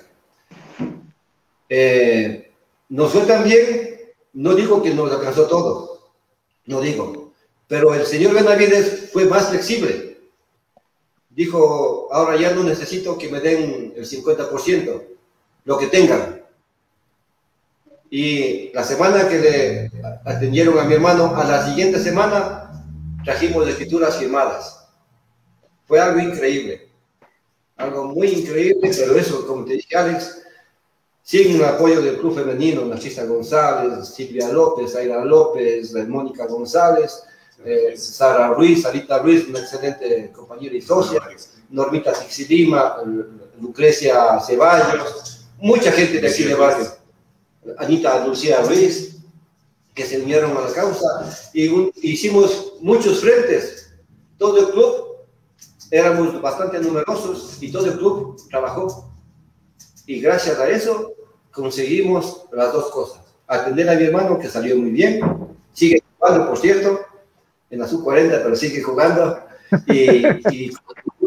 Eh, nos fue también, no digo que nos alcanzó todo, no digo, pero el señor Benavides fue más flexible. Dijo, ahora ya no necesito que me den el cincuenta por ciento, lo que tengan. Y la semana que le atendieron a mi hermano, a la siguiente semana trajimos escrituras firmadas. Fue algo increíble, algo muy increíble, pero eso, como te dije, Alex, sin el apoyo del club femenino, Narcisa González, Silvia López, Aira López, Mónica González, eh, Sara Ruiz, Sarita Ruiz, una excelente compañera y socia, Normita Tixilima, Lucrecia Ceballos, mucha gente de aquí de barrio. Anita Lucía Ruiz, que se unieron a la causa, y un, hicimos muchos frentes. Todo el club, éramos bastante numerosos, y todo el club trabajó. Y gracias a eso, conseguimos las dos cosas. Atender a mi hermano, que salió muy bien, sigue jugando, por cierto, en la sub cuarenta, pero sigue jugando, y, y las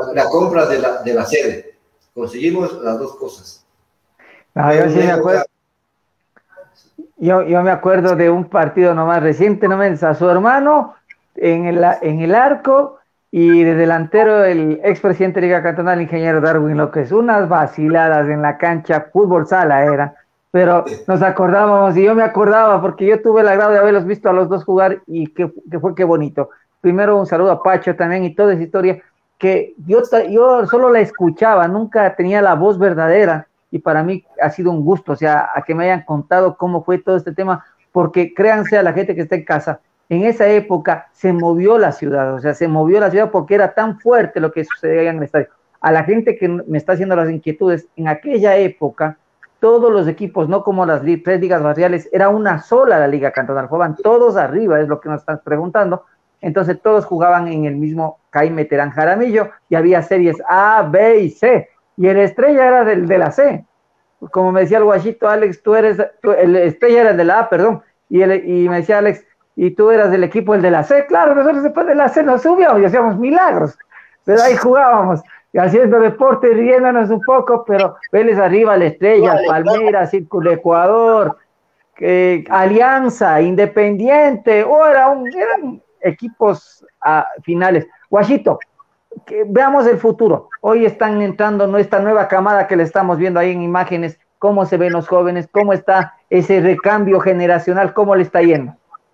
la compra de la, de la sede. Conseguimos las dos cosas. No, yo, sí me acuerdo, yo, yo me acuerdo de un partido nomás reciente, ¿no? A su hermano en el, en el arco y de delantero el expresidente de Liga Cantonal, ingeniero Darwin López. Unas vaciladas en la cancha, fútbol sala era, pero nos acordábamos y yo me acordaba porque yo tuve el agrado de haberlos visto a los dos jugar y que, que fue qué bonito. Primero un saludo a Pacho también y toda esa historia que yo, yo solo la escuchaba, nunca tenía la voz verdadera y para mí ha sido un gusto, o sea, a que me hayan contado cómo fue todo este tema, porque créanse a la gente que está en casa, en esa época se movió la ciudad, o sea, se movió la ciudad porque era tan fuerte lo que sucedía en el estadio. A la gente que me está haciendo las inquietudes, en aquella época, todos los equipos, no como las tres ligas barriales, era una sola la liga cantonal, jugaban todos arriba, es lo que nos están preguntando. Entonces todos jugaban en el mismo Jaime Terán Jaramillo y había series A, B y C, y el Estrella era del, de la C, como me decía el guachito, Alex, tú eres, tú, el Estrella era de la A, perdón, y, el, y me decía Alex, y tú eras del equipo el de la C, claro, nosotros después de la C nos subíamos y hacíamos milagros, pero ahí jugábamos, haciendo deporte, riéndonos un poco, pero Vélez arriba, la Estrella, Palmeiras, Círculo Ecuador, eh, Alianza, Independiente, oh, era un, eran equipos uh, finales. Guachito, que veamos el futuro. Hoy están entrando nuestra nueva camada que le estamos viendo ahí en imágenes, cómo se ven los jóvenes, cómo está ese recambio generacional, cómo le está yendo.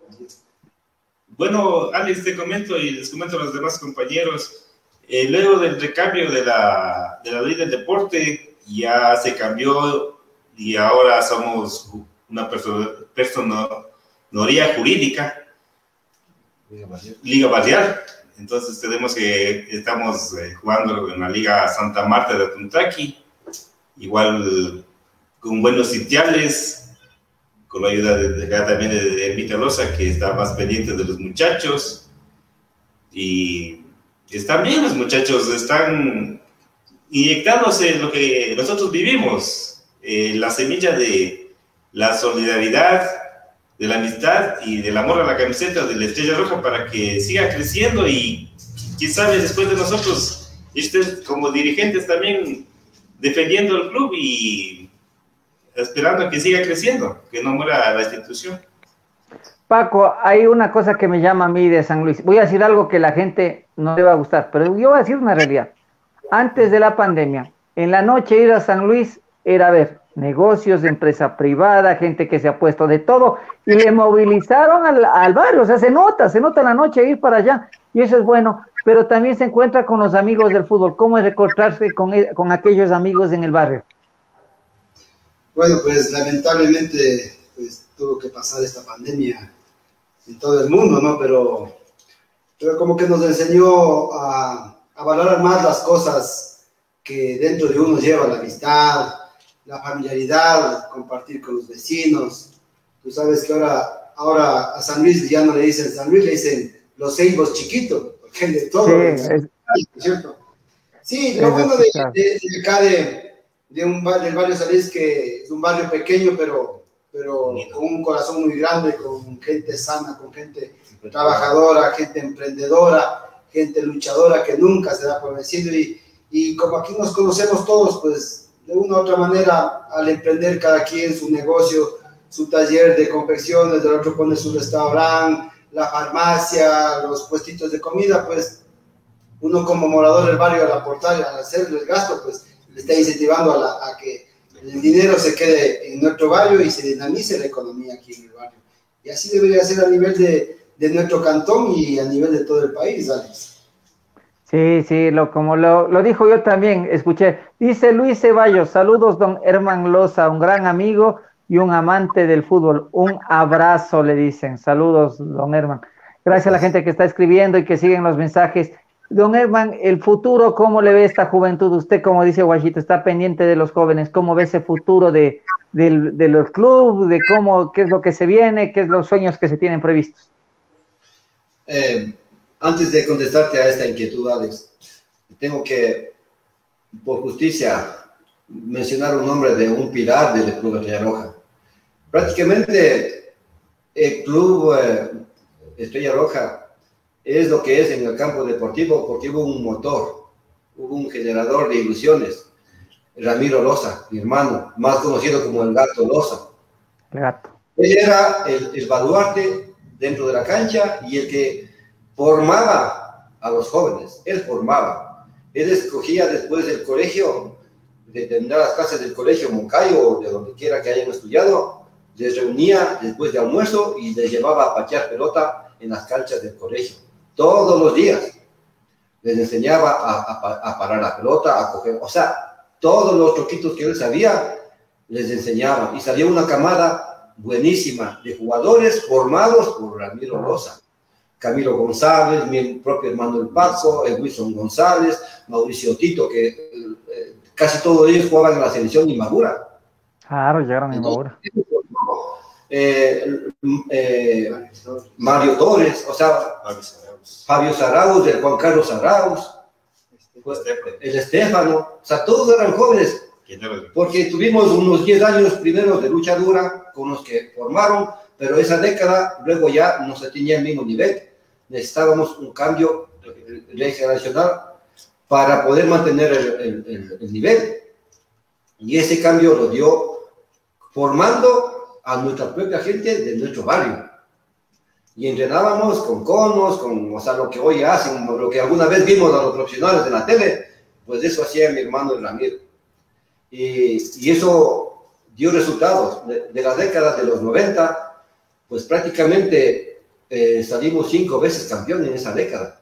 Bueno, Alex, te comento y les comento a los demás compañeros, eh, luego del recambio de la, de la ley del deporte, ya se cambió y ahora somos una persona, personería jurídica, Liga Barrial. Liga Barrial. Entonces tenemos que, estamos eh, jugando en la Liga Santa Marta de Tuntaki, igual con buenos sitiales, con la ayuda de, de, también de, de Vitalosa, que está más pendiente de los muchachos, y están bien los muchachos, están inyectándose lo que nosotros vivimos, eh, la semilla de la solidaridad, de la amistad y del amor a la camiseta de la Estrella Roja para que siga creciendo y quién sabe después de nosotros estén como dirigentes también defendiendo el club y esperando que siga creciendo, que no muera la institución. Paco, hay una cosa que me llama a mí de San Luis. Voy a decir algo que la gente no le va a gustar, pero yo voy a decir una realidad. Antes de la pandemia, en la noche ir a San Luis era ver negocios de empresa privada, gente que se ha puesto de todo, y le movilizaron al, al barrio, o sea, se nota, se nota en la noche ir para allá, y eso es bueno, pero también se encuentra con los amigos del fútbol. ¿Cómo es encontrarse con, con aquellos amigos en el barrio? Bueno, pues lamentablemente pues, tuvo que pasar esta pandemia en todo el mundo, ¿no? Pero, pero como que nos enseñó a, a valorar más las cosas que dentro de uno lleva, la amistad, la familiaridad, compartir con los vecinos. Tú sabes que ahora, ahora a San Luis ya no le dicen San Luis, le dicen los Ceibos chiquitos, porque hay de todo. Sí, es, ¿cierto? Sí, lo bueno de, de, de acá de, de un, del barrio San Luis, que es un barrio pequeño, pero, pero con un corazón muy grande, con gente sana, con gente trabajadora, gente emprendedora, gente luchadora que nunca se da por vencido. Y, y como aquí nos conocemos todos, pues de una u otra manera, al emprender cada quien su negocio, su taller de confecciones, el otro pone su restaurante, la farmacia, los puestitos de comida, pues uno como morador del barrio al aportar, al hacer el gasto, pues le está incentivando a, la, a que el dinero se quede en nuestro barrio y se dinamice la economía aquí en el barrio. Y así debería ser a nivel de, de nuestro cantón y a nivel de todo el país, Alex. Sí, sí, lo, como lo, lo dijo yo también, escuché. Dice Luis Ceballos, saludos don Herman Loza, un gran amigo y un amante del fútbol. Un abrazo, le dicen. Saludos, don Herman. Gracias a la gente que está escribiendo y que siguen los mensajes. Don Herman, el futuro, ¿cómo le ve esta juventud? Usted, como dice Guachito, está pendiente de los jóvenes. ¿Cómo ve ese futuro de, de, de los clubes, de cómo, qué es lo que se viene, qué es los sueños que se tienen previstos? Eh... Antes de contestarte a esta inquietud, Alex, tengo que, por justicia, mencionar un nombre de un pilar del Club Estrella Roja. Prácticamente, el Club eh, Estrella Roja es lo que es en el campo deportivo porque hubo un motor. hubo un generador de ilusiones, Ramiro Loza, mi hermano, más conocido como el Gato Loza. El gato. Él era el, el baluarte dentro de la cancha y el que formaba a los jóvenes, él formaba. Él escogía después del colegio, de terminar las clases del colegio Moncayo o de donde quiera que hayan estudiado, les reunía después de almuerzo y les llevaba a patear pelota en las canchas del colegio, todos los días. Les enseñaba a, a, a parar la pelota, a coger, o sea, todos los truquitos que él sabía, les enseñaba. Y salía una camada buenísima de jugadores formados por Ramiro Loza. Camilo González, mi propio hermano El Paco, el Wilson González, Mauricio Tito, que eh, casi todos ellos jugaban en la selección de Imbabura. Claro, llegaron a Imbabura. Eh, eh, Mario Torres, o sea, Fabio Zarauz, el Juan Carlos Zarauz, el Estefano, o sea, todos eran jóvenes, porque tuvimos unos diez años primero de lucha dura con los que formaron, pero esa década luego ya no se tenía el mismo nivel. Necesitábamos un cambio generacional para poder mantener el, el, el, el nivel, y ese cambio lo dio formando a nuestra propia gente de nuestro barrio. Y entrenábamos con conos, con, o sea, lo que hoy hacen, lo que alguna vez vimos a los profesionales de la tele, pues eso hacía mi hermano Ramiro. Y, y eso dio resultados. De, de las décadas de los noventa, pues prácticamente eh, salimos cinco veces campeón en esa década.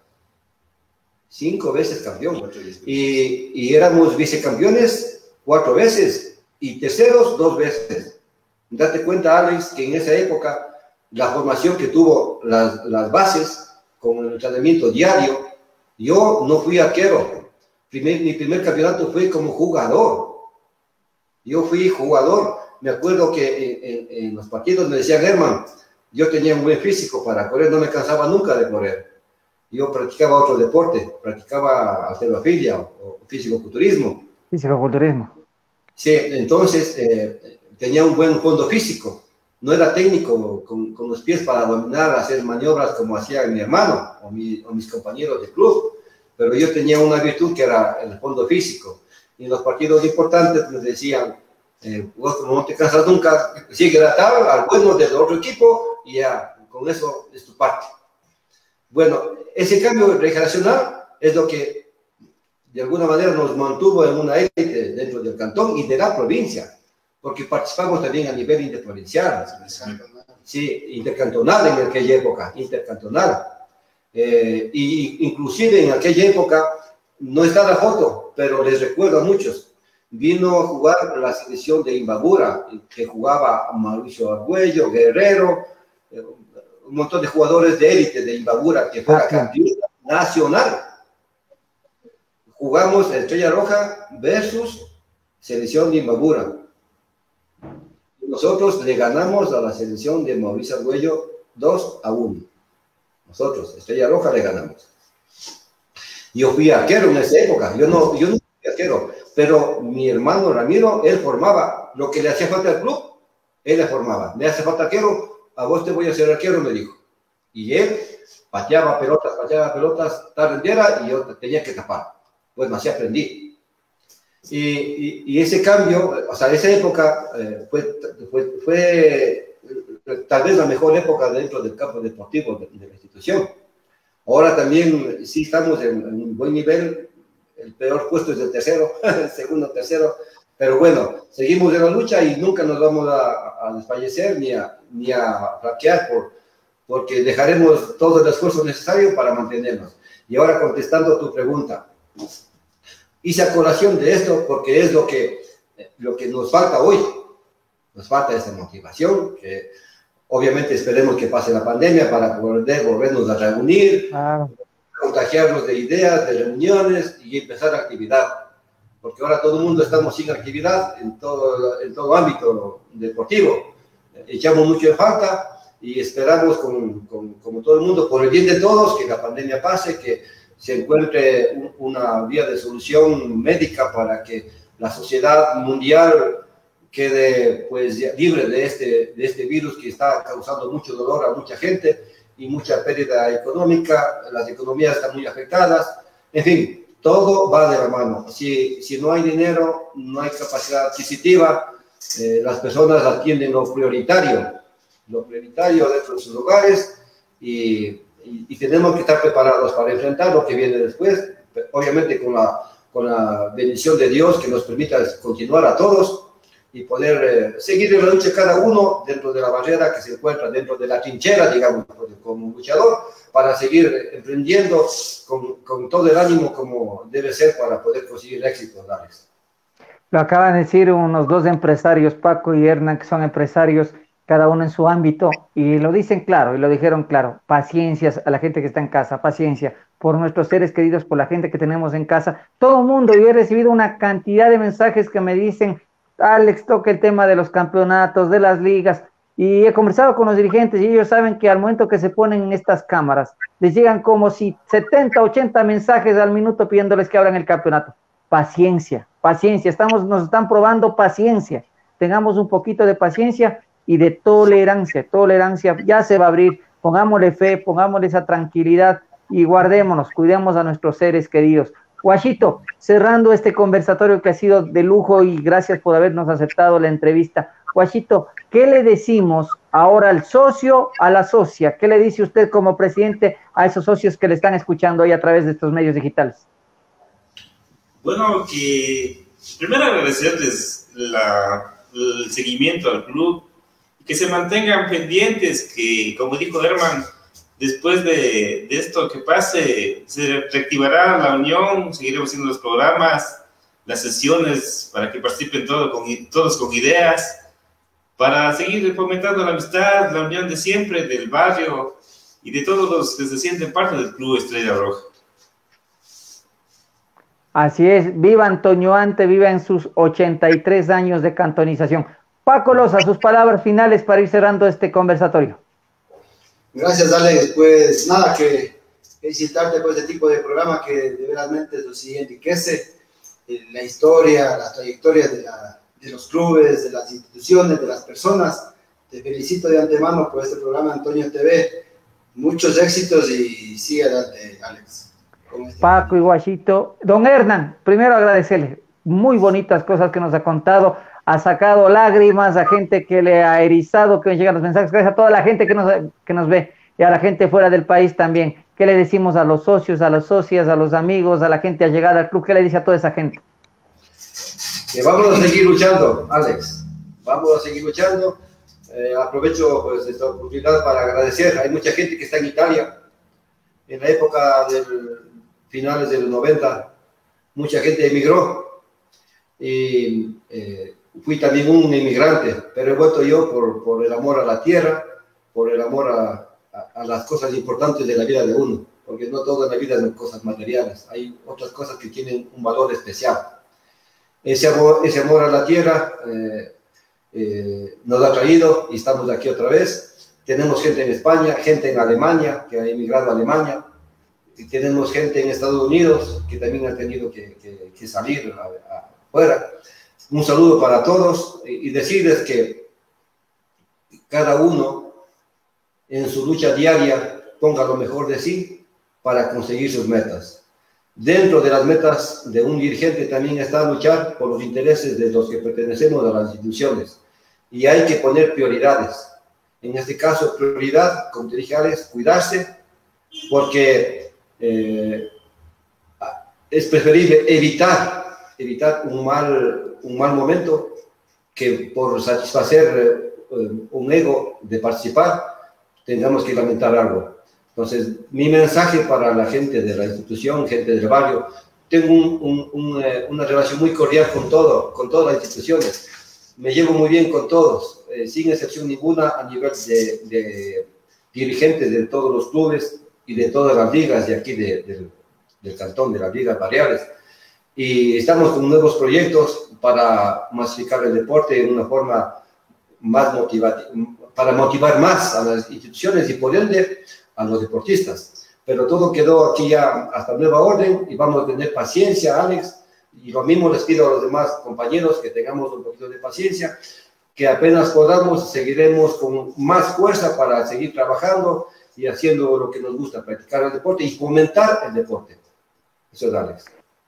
Cinco veces campeón. Y, y éramos vicecampeones cuatro veces y terceros dos veces. Date cuenta, Alex, que en esa época la formación que tuvo las, las bases con el entrenamiento diario, yo no fui arquero. Primer, mi primer campeonato fue como jugador. Yo fui jugador. Me acuerdo que en, en, en los partidos me decían, Herman, yo tenía un buen físico para correr, no me cansaba nunca de correr. Yo practicaba otro deporte, practicaba halterofilia o, o físico-culturismo. Físico-culturismo. Sí, entonces eh, tenía un buen fondo físico. No era técnico con, con los pies para dominar, hacer maniobras como hacía mi hermano o, mi, o mis compañeros de club, pero yo tenía una virtud que era el fondo físico. Y en los partidos importantes me decían, eh, vos como no te cansas nunca, sigue la tabla al bueno del otro equipo y ya, con eso es tu parte. Bueno, ese cambio generacional es lo que de alguna manera nos mantuvo en una élite dentro del cantón y de la provincia, porque participamos también a nivel interprovincial, sí, intercantonal en aquella época, intercantonal. Eh, y inclusive en aquella época, no está la foto, pero les recuerdo a muchos, vino a jugar la selección de Imbabura, que jugaba Mauricio Argüello, Guerrero, eh, un montón de jugadores de élite de Imbabura, que fue campeón nacional. Jugamos Estrella Roja versus selección de Imbabura. Nosotros le ganamos a la selección de Mauricio Argüello dos a uno. Nosotros, Estrella Roja, le ganamos. Yo fui arquero en esa época. Yo no, yo no fui arquero, pero mi hermano Ramiro, él formaba. Lo que le hacía falta al club, él le formaba. Le hace falta arquero, a vos te voy a hacer arquero, me dijo. Y él pateaba pelotas, pateaba pelotas, tardiera, y yo tenía que tapar. Bueno, así aprendí. Y, y, y ese cambio, o sea, esa época eh, fue, fue, fue tal vez la mejor época dentro del campo deportivo de, de la institución. Ahora también sí estamos en, en un buen nivel, el peor puesto es el tercero, el segundo, tercero, pero bueno, seguimos en la lucha y nunca nos vamos a, a desfallecer ni a, ni a flaquear por, porque dejaremos todo el esfuerzo necesario para mantenernos. Y ahora contestando a tu pregunta, hice a colación de esto porque es lo que, lo que nos falta hoy. Nos falta esa motivación, que obviamente esperemos que pase la pandemia para poder volvernos a reunir, ah. contagiarnos de ideas, de reuniones y empezar actividad. Porque ahora todo el mundo estamos sin actividad en todo, en todo ámbito deportivo. Echamos mucho en falta y esperamos, con, con, como todo el mundo, por el bien de todos, que la pandemia pase, que se encuentre una vía de solución médica para que la sociedad mundial quede pues libre de este, de este virus que está causando mucho dolor a mucha gente y mucha pérdida económica, las economías están muy afectadas, en fin, todo va de la mano. Si, si no hay dinero, no hay capacidad adquisitiva, eh, las personas atienden lo prioritario, lo prioritario dentro de sus hogares y, y, y tenemos que estar preparados para enfrentar lo que viene después, obviamente con la, con la bendición de Dios que nos permita continuar a todos y poder eh, seguir en la lucha cada uno dentro de la barrera que se encuentra, dentro de la trinchera, digamos, como luchador, para seguir emprendiendo con, con todo el ánimo como debe ser para poder conseguir éxito, Alex. Lo acaban de decir unos dos empresarios, Paco y Hernán, que son empresarios, cada uno en su ámbito, y lo dicen claro, y lo dijeron claro, paciencia a la gente que está en casa, paciencia por nuestros seres queridos, por la gente que tenemos en casa, todo el mundo. Yo he recibido una cantidad de mensajes que me dicen, Alex, toca el tema de los campeonatos, de las ligas, y he conversado con los dirigentes y ellos saben que al momento que se ponen en estas cámaras, les llegan como si setenta, ochenta mensajes al minuto pidiéndoles que abran el campeonato. Paciencia, paciencia, estamos, nos están probando paciencia, tengamos un poquito de paciencia y de tolerancia, tolerancia, ya se va a abrir, pongámosle fe, pongámosle esa tranquilidad y guardémonos, cuidemos a nuestros seres queridos. Guachito, cerrando este conversatorio que ha sido de lujo y gracias por habernos aceptado la entrevista. Guachito, ¿qué le decimos ahora al socio, a la socia? ¿Qué le dice usted como presidente a esos socios que le están escuchando hoy a través de estos medios digitales? Bueno, que primero agradecerles la, el seguimiento al club, que se mantengan pendientes, que como dijo Herman, después de, de esto que pase, se reactivará la unión, seguiremos haciendo los programas, las sesiones para que participen todo con, todos con ideas, para seguir fomentando la amistad, la unión de siempre, del barrio y de todos los que se sienten parte del Club Estrella Roja. Así es, viva Antonio Ante, viva en sus ochenta y tres años de cantonización. Paco Loza, sus palabras finales para ir cerrando este conversatorio. Gracias, Alex. Pues nada, que felicitarte por este tipo de programa que de verdaderamente nos enriquece la historia, las trayectorias de, la, de los clubes, de las instituciones, de las personas. Te felicito de antemano por este programa, Antonio T V. Muchos éxitos y sigue adelante, Alex. Este Paco y Guachito. Don Hernán, primero agradecerle. Muy bonitas cosas que nos ha contado. Ha sacado lágrimas a gente que le ha erizado, que nos llegan los mensajes. Gracias a toda la gente que nos, que nos ve y a la gente fuera del país también. ¿Qué le decimos a los socios, a las socias, a los amigos, a la gente allegada al club? ¿Qué le dice a toda esa gente? Que vamos a seguir luchando, Alex. Vamos a seguir luchando. Eh, aprovecho pues, esta oportunidad para agradecer. Hay mucha gente que está en Italia. En la época de finales de los noventa, mucha gente emigró. Y eh, fui también un inmigrante, pero he vuelto yo por, por el amor a la tierra, por el amor a, a, a las cosas importantes de la vida de uno, porque no toda la vida son cosas materiales, hay otras cosas que tienen un valor especial. Ese amor, ese amor a la tierra eh, eh, nos ha traído y estamos aquí otra vez. Tenemos gente en España, gente en Alemania, que ha emigrado a Alemania, y tenemos gente en Estados Unidos que también ha tenido que, que, que salir a, a, afuera. Un saludo para todos y decirles que cada uno en su lucha diaria ponga lo mejor de sí para conseguir sus metas. Dentro de las metas de un dirigente también está luchar por los intereses de los que pertenecemos a las instituciones y hay que poner prioridades. En este caso, prioridad, como te dije, Alex, cuidarse, porque eh, es preferible evitar evitar un mal, un mal momento que por satisfacer eh, un ego de participar tengamos que lamentar algo. Entonces, mi mensaje para la gente de la institución, gente del barrio, tengo un, un, un, eh, una relación muy cordial con todo, con todas las instituciones. Me llevo muy bien con todos, eh, sin excepción ninguna a nivel de, de dirigentes de todos los clubes y de todas las ligas de aquí de, de, del cantón, de las ligas barriales. Y estamos con nuevos proyectos para masificar el deporte de una forma más motivativa, para motivar más a las instituciones y por ende a los deportistas. Pero todo quedó aquí ya hasta nueva orden y vamos a tener paciencia, Alex, y lo mismo les pido a los demás compañeros que tengamos un poquito de paciencia, que apenas podamos seguiremos con más fuerza para seguir trabajando y haciendo lo que nos gusta, practicar el deporte y fomentar el deporte. Eso es, Alex.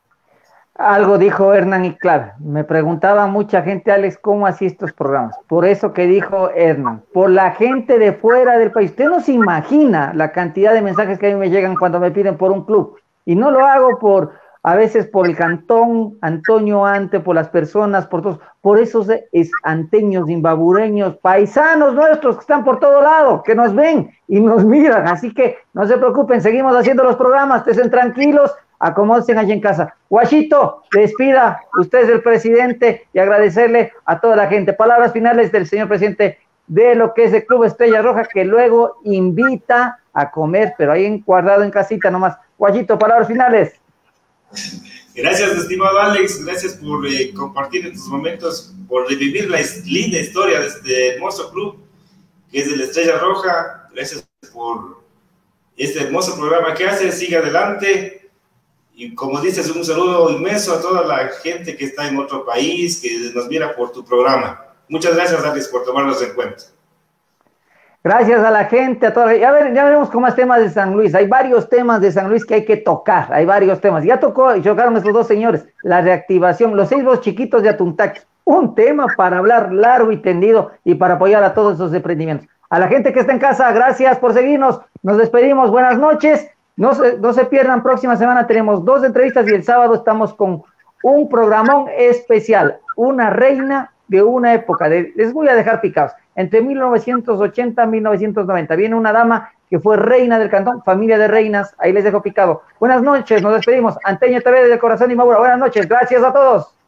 Algo dijo Hernán y clave. Me preguntaba mucha gente, Alex, ¿cómo hacía estos programas? Por eso que dijo Hernán, por la gente de fuera del país. Usted no se imagina la cantidad de mensajes que a mí me llegan cuando me piden por un club. Y no lo hago por, a veces por el cantón, Antonio Ante, por las personas, por todos, por esos es anteños, imbabureños, paisanos nuestros que están por todo lado, que nos ven y nos miran. Así que no se preocupen, seguimos haciendo los programas, estén tranquilos. Acomódense allí en casa. Guachito, despida, usted es el presidente y agradecerle a toda la gente. Palabras finales del señor presidente de lo que es el Club Estrella Roja, que luego invita a comer, pero ahí guardado en casita nomás. Guachito, palabras finales. Gracias, estimado Alex, gracias por eh, compartir estos momentos, por revivir la linda historia de este hermoso club que es de la Estrella Roja. Gracias por este hermoso programa que hace, sigue adelante. Y como dices, un saludo inmenso a toda la gente que está en otro país, que nos mira por tu programa. Muchas gracias, Alex, por tomarnos en cuenta. Gracias a la gente, a toda. Ya, ver, ya veremos con más temas de San Luis. Hay varios temas de San Luis que hay que tocar. Hay varios temas. Ya tocó y chocaron estos dos señores. La reactivación, los seis dos chiquitos de Atuntaqui. Un tema para hablar largo y tendido y para apoyar a todos esos emprendimientos. A la gente que está en casa, gracias por seguirnos. Nos despedimos. Buenas noches. No se, no se pierdan, próxima semana tenemos dos entrevistas y el sábado estamos con un programón especial, una reina de una época, de, les voy a dejar picados, entre mil novecientos ochenta y mil novecientos noventa, viene una dama que fue reina del cantón, familia de reinas, ahí les dejo picado. Buenas noches, nos despedimos, Anteño T V desde el corazón de Imbabura, buenas noches, gracias a todos.